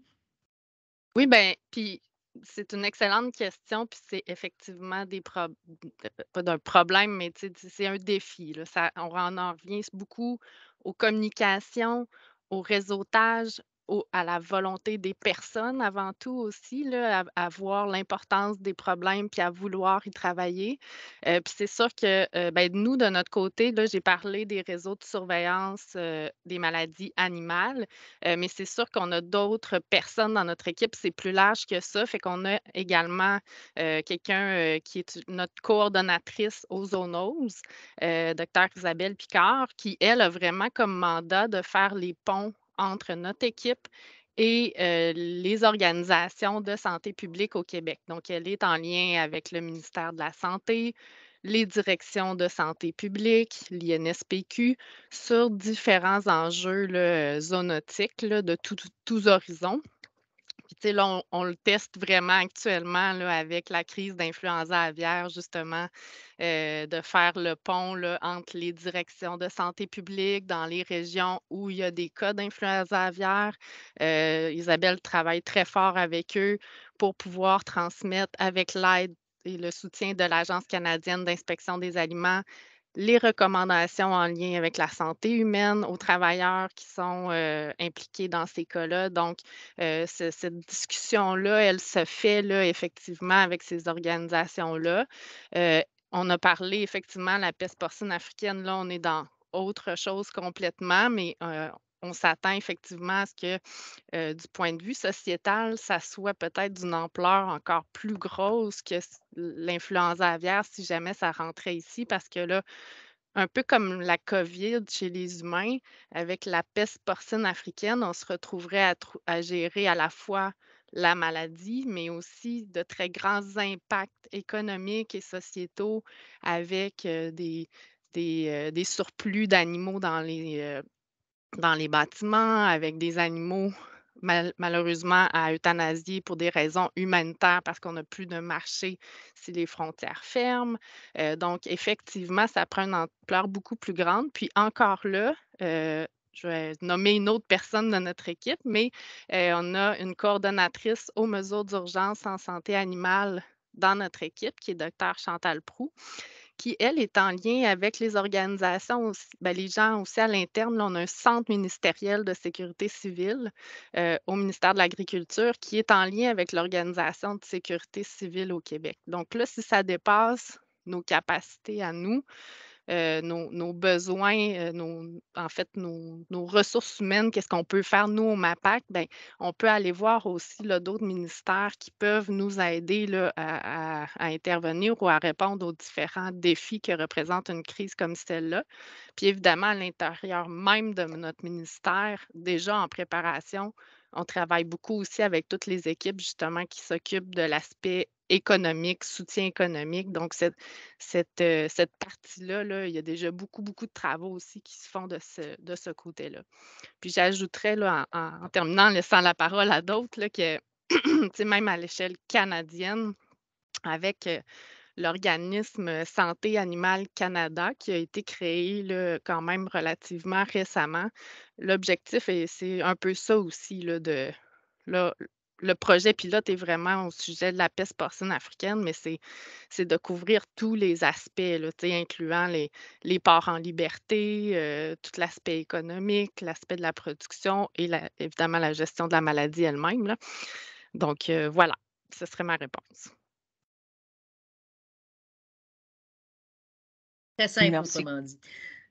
[SPEAKER 7] Oui, ben, puis c'est une excellente question, puis c'est effectivement des prob pas d'un problème, mais tu sais, c'est un défi, là. Ça on en en revient beaucoup aux communications, au réseautage, au à la volonté des personnes avant tout aussi, là, à à voir l'importance des problèmes puis à vouloir y travailler. Heu, puis c'est sûr que, heu, ben, nous, de notre côté, là, j'ai parlé des réseaux de surveillance, heu, des maladies animales. Heu, mais c'est sûr qu'on a d'autres personnes dans notre équipe, c'est plus large que ça. Fait qu'on a également, heu, quelqu'un, heu, qui est notre coordonnatrice aux zoonoses, heu, docteur Isabelle Picard, qui, elle, a vraiment comme mandat de faire les ponts entre notre équipe et heu, les organisations de santé publique au Québec. Donc elle est en lien avec le ministère de la Santé, les directions de santé publique, l'I N S P Q, sur différents enjeux là, heu, zoonotiques là, de tous tous horizons. Puis tu sais, là, on on le teste vraiment actuellement là, avec la crise d'influenza aviaire justement, heu, de faire le pont là, entre les directions de santé publique dans les régions où il y a des cas d'influenza aviaire. Heu, Isabelle travaille très fort avec eux pour pouvoir transmettre avec l'aide et le soutien de l'Agence canadienne d'inspection des aliments, les recommandations en lien avec la santé humaine aux travailleurs qui sont, heu, impliqués dans ces cas-là. Donc, heu, ce cette discussion-là, elle se fait là, effectivement, avec ces organisations-là. Heu, on a parlé effectivement la peste porcine africaine, là, on est dans autre chose complètement, mais, heu, on s'attend effectivement à ce que, heu, du point de vue sociétal, ça soit peut-être d'une ampleur encore plus grosse que s l'influenza aviaire si jamais ça rentrait ici. Parce que là, un peu comme la COVID chez les humains, avec la peste porcine africaine, on se retrouverait à trou à gérer à la fois la maladie, mais aussi de très grands impacts économiques et sociétaux avec, heu, des des, heu, des surplus d'animaux dans les, heu, dans les bâtiments, avec des animaux mal- malheureusement à euthanasier pour des raisons humanitaires parce qu'on n'a plus de marché si les frontières ferment. Euh, donc, effectivement, ça prend une ampleur beaucoup plus grande. Puis encore là, euh, je vais nommer une autre personne de notre équipe, mais euh, on a une coordonnatrice aux mesures d'urgence en santé animale dans notre équipe, qui est Dr Chantal Proux, qui, elle, est en lien avec les organisations, aussi, ben, les gens aussi à l'interne. Là, on a un centre ministériel de sécurité civile euh, au ministère de l'Agriculture qui est en lien avec l'Organisation de sécurité civile au Québec. Donc là, si ça dépasse nos capacités à nous, euh, nos, nos besoins, euh, nos, en fait, nos, nos ressources humaines, qu'est-ce qu'on peut faire, nous, au MAPAC, ben, on peut aller voir aussi là, d'autres ministères qui peuvent nous aider là, à, à- à intervenir ou à répondre aux différents défis que représente une crise comme celle-là. Puis évidemment, à l'intérieur même de notre ministère, déjà en préparation, on travaille beaucoup aussi avec toutes les équipes justement qui s'occupent de l'aspect économique, soutien économique. Donc, cette, cette, euh, cette partie-là, là, il y a déjà beaucoup, beaucoup de travaux aussi qui se font de ce, de ce côté-là. Puis j'ajouterais, là, en, en- en terminant, en laissant la parole à d'autres, là, que tu sais, même à l'échelle canadienne, avec euh, l'organisme Santé animale Canada qui a été créé là, quand même relativement récemment. L'objectif, et c'est un peu ça aussi, là, de là, le projet pilote est vraiment au sujet de la peste porcine africaine, mais c'est, c'est de couvrir tous les aspects, là, tu sais, incluant les, les ports en liberté, euh, tout l'aspect économique, l'aspect de la production et la- évidemment la gestion de la maladie elle-même, là. Donc, euh, voilà, ce serait ma réponse.
[SPEAKER 1] Très simple,
[SPEAKER 2] Merci.
[SPEAKER 1] autrement dit.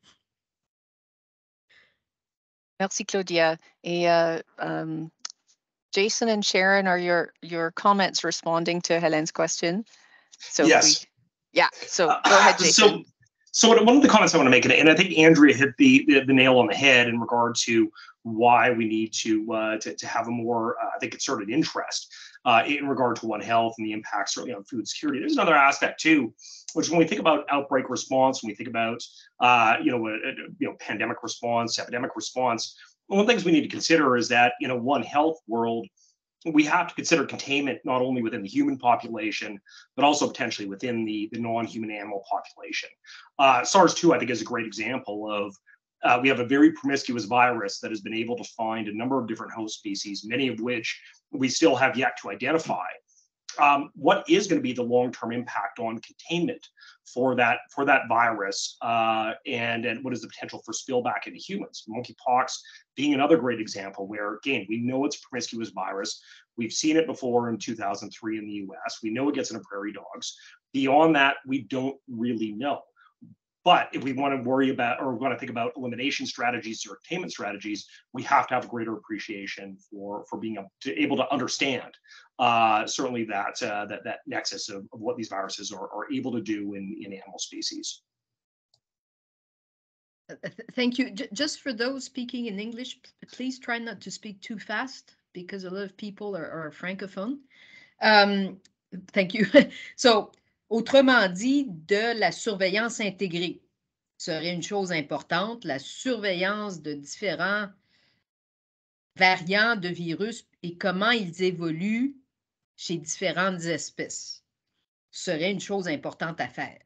[SPEAKER 2] Merci, Claudia. Et uh, um, Jason and Sharon, are your, your comments responding to Helene's question? So if
[SPEAKER 5] Yes.
[SPEAKER 2] we, yeah, so
[SPEAKER 5] Uh,
[SPEAKER 2] go ahead, Jason.
[SPEAKER 5] So, so one of the comments I want to make, and I think Andrea hit the, the, the nail on the head in regard to why we need to uh, to, to have a more, uh, I think, concerted interest uh, in regard to One Health and the impacts certainly on food security. There's another aspect too, which when we think about outbreak response, when we think about uh, you know a, a, you know pandemic response, epidemic response, one of the things we need to consider is that in a One Health world, we have to consider containment not only within the human population, but also potentially within the, the non-human animal population. Uh, SARS two, I think, is a great example of uh, we have a very promiscuous virus that has been able to find a number of different host species, many of which we still have yet to identify. Um, what is going to be the long-term impact on containment for that for that virus, uh, and and what is the potential for spillback into humans? Monkeypox being another great example, where again we know it's a promiscuous virus. We've seen it before in two thousand three in the U S. We know it gets into prairie dogs. Beyond that, we don't really know. But if we want to worry about or we want to think about elimination strategies or containment strategies, we have to have a greater appreciation for, for being able to, able to understand uh, certainly that, uh, that that nexus of, of what these viruses are, are able to do in, in animal species.
[SPEAKER 1] Thank you. J- just for those speaking in English, please try not to speak too fast because a lot of people are, are francophone. Um, thank you. So, autrement dit, de la surveillance intégrée serait une chose importante, la surveillance de différents variants de virus et comment ils évoluent chez différentes espèces serait une chose importante à faire.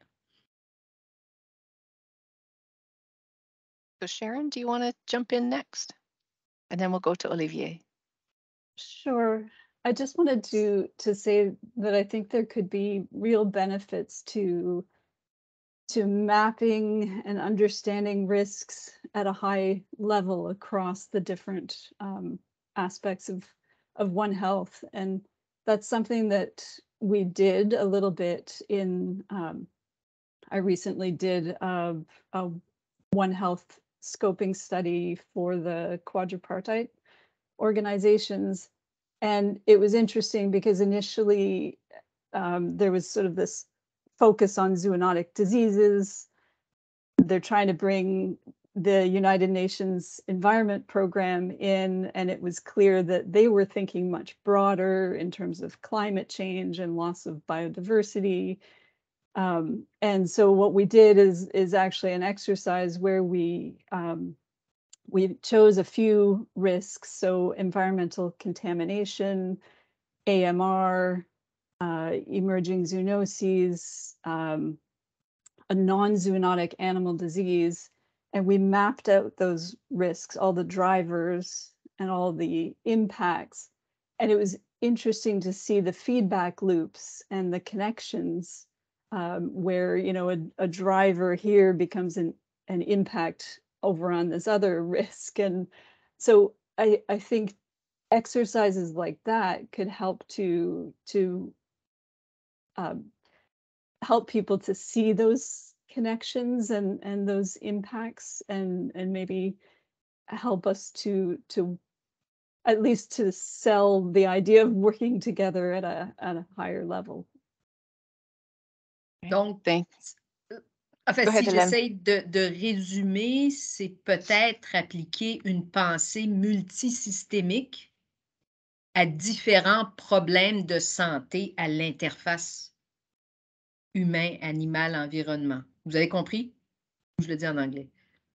[SPEAKER 2] So Sharon, do you want to jump in next? And then we'll go to Olivier.
[SPEAKER 4] Sure. I just wanted to to say that I think there could be real benefits to to mapping and understanding risks at a high level across the different um, aspects of of One Health, and that's something that we did a little bit in. Um, I recently did a, a One Health scoping study for the quadripartite organizations. And it was interesting because initially um, there was sort of this focus on zoonotic diseases. They're trying to bring the United Nations Environment Program in, and it was clear that they were thinking much broader in terms of climate change and loss of biodiversity. Um, and so what we did is, is actually an exercise where we um, we chose a few risks, so environmental contamination, A M R, uh, emerging zoonoses, um, a non-zoonotic animal disease, and we mapped out those risks, all the drivers and all the impacts. And it was interesting to see the feedback loops and the connections um, where, you know, a, a driver here becomes an, an impact over on this other risk. And so I, I think exercises like that could help to, to um, help people to see those connections and, and those impacts and, and maybe help us to, to at least to sell the idea of working together at a, at a higher level.
[SPEAKER 1] Donc,
[SPEAKER 2] Thanks.
[SPEAKER 1] en fait,
[SPEAKER 2] Go ahead,
[SPEAKER 1] si
[SPEAKER 2] Hélène.
[SPEAKER 1] j'essaie de, de résumer, c'est peut-être appliquer une pensée multisystémique à différents problèmes de santé à l'interface humain, animal, environnement. Vous avez compris? Je le dis en anglais.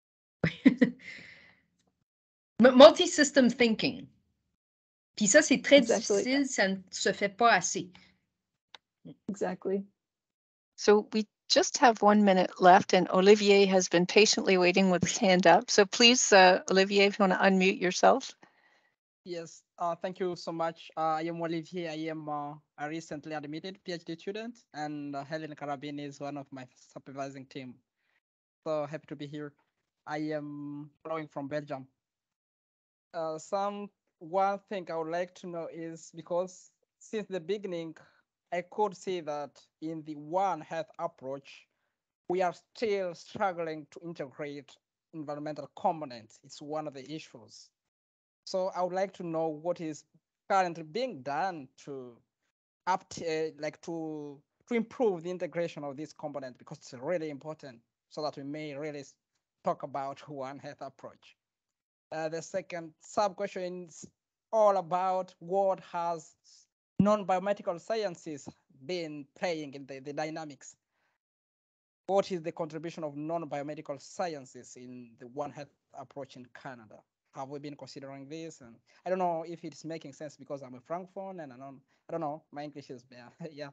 [SPEAKER 1] Multi-system thinking. Puis ça, c'est très
[SPEAKER 4] Exactly.
[SPEAKER 1] difficile, ça ne se fait pas assez.
[SPEAKER 4] Exactly.
[SPEAKER 2] So we just have one minute left, and Olivier has been patiently waiting with his hand up. So please, uh, Olivier, if you want to unmute yourself.
[SPEAKER 8] Yes, uh, thank you so much. Uh, I am Olivier. I am uh, a recently admitted PhD student, and uh, Helen Carabin is one of my supervising team. So happy to be here. I am following from Belgium. Uh, some one thing I would like to know is because since the beginning, I could see that in the One Health approach, we are still struggling to integrate environmental components. It's one of the issues. So I would like to know what is currently being done to up to, uh, like to to improve the integration of this component, because it's really important so that we may really talk about One Health approach. Uh, the second sub question is all about what has non-biomedical sciences been playing in the, the dynamics. What is the contribution of non-biomedical sciences in the One Health approach in Canada? Have we been considering this? And I don't know if it's making sense because I'm a Francophone and I don't, I don't know, my English is, yeah, yeah.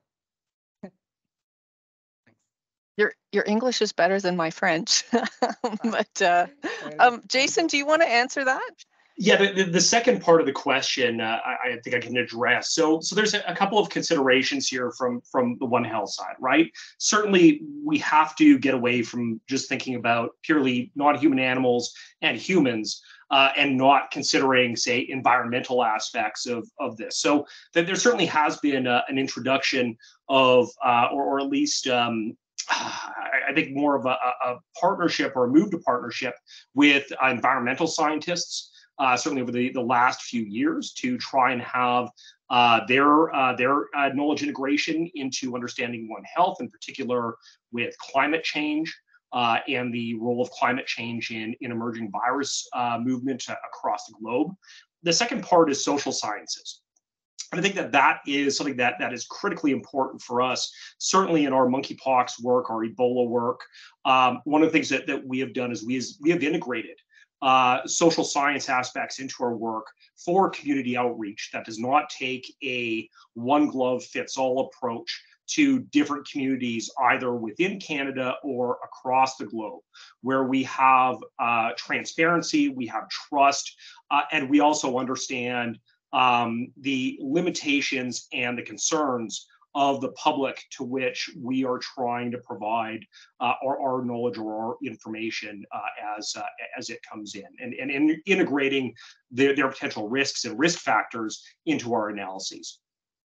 [SPEAKER 2] Your your English is better than my French, but uh, um, Jason, do you want to answer that?
[SPEAKER 5] Yeah, the, the, the second part of the question, uh, I, I think I can address. So, so there's a, a couple of considerations here from from the One Health side, right? Certainly, we have to get away from just thinking about purely non-human animals and humans, uh, and not considering, say, environmental aspects of of this. So, that there certainly has been a, an introduction of, uh, or, or at least. Um, I think more of a, a partnership or a move to partnership with uh, environmental scientists, uh, certainly over the, the last few years, to try and have uh, their uh, their uh, knowledge integration into understanding One Health, in particular with climate change uh, and the role of climate change in, in emerging virus uh, movement uh, across the globe. The second part is social sciences. And I think that that is something that, that is critically important for us, certainly in our monkeypox work, our Ebola work. Um, one of the things that, that we have done is we, is we have integrated uh, social science aspects into our work for community outreach that does not take a one glove fits all approach to different communities, either within Canada or across the globe, where we have uh, transparency, we have trust, uh, and we also understand Um, the limitations and the concerns of the public to which we are trying to provide uh, our, our knowledge or our information uh, as uh, as it comes in, and, and in integrating their, their potential risks and risk factors into our analyses.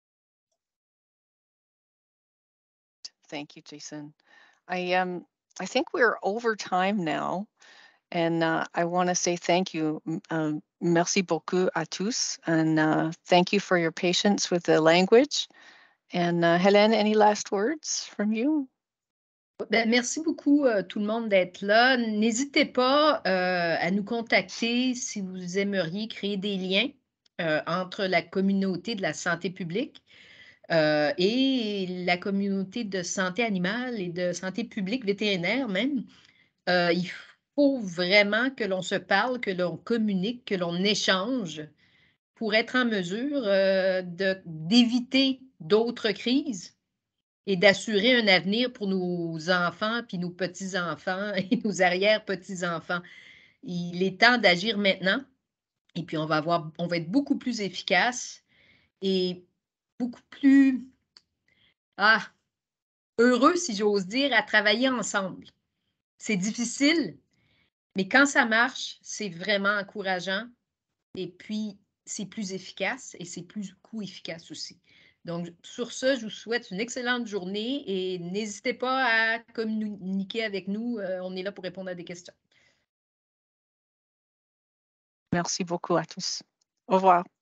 [SPEAKER 2] Thank you, Jason. I um I think we're over time now. And uh, I want to say thank you. Um, merci beaucoup à tous. And uh, thank you for your patience with the language. And uh, Hélène, any last words from you?
[SPEAKER 1] Ben, merci beaucoup euh, tout le monde d'être là. N'hésitez pas euh, à nous contacter si vous aimeriez créer des liens euh, entre la communauté de la santé publique euh, et la communauté de santé animale et de santé publique vétérinaire même. Euh, il faut vraiment que l'on se parle, que l'on communique, que l'on échange pour être en mesure euh, de- d'éviter d'autres crises et d'assurer un avenir pour nos enfants, puis nos petits-enfants et nos arrière-petits-enfants. Il est temps d'agir maintenant et puis on va, avoir, on va être beaucoup plus efficace et beaucoup plus ah, heureux, si j'ose dire, à travailler ensemble. C'est difficile, mais quand ça marche, c'est vraiment encourageant et puis c'est plus efficace et c'est plus coût efficace aussi. Donc, sur ce, je vous souhaite une excellente journée et n'hésitez pas à communiquer avec nous. Euh, on est là pour répondre à des questions.
[SPEAKER 2] Merci beaucoup à tous. Au revoir.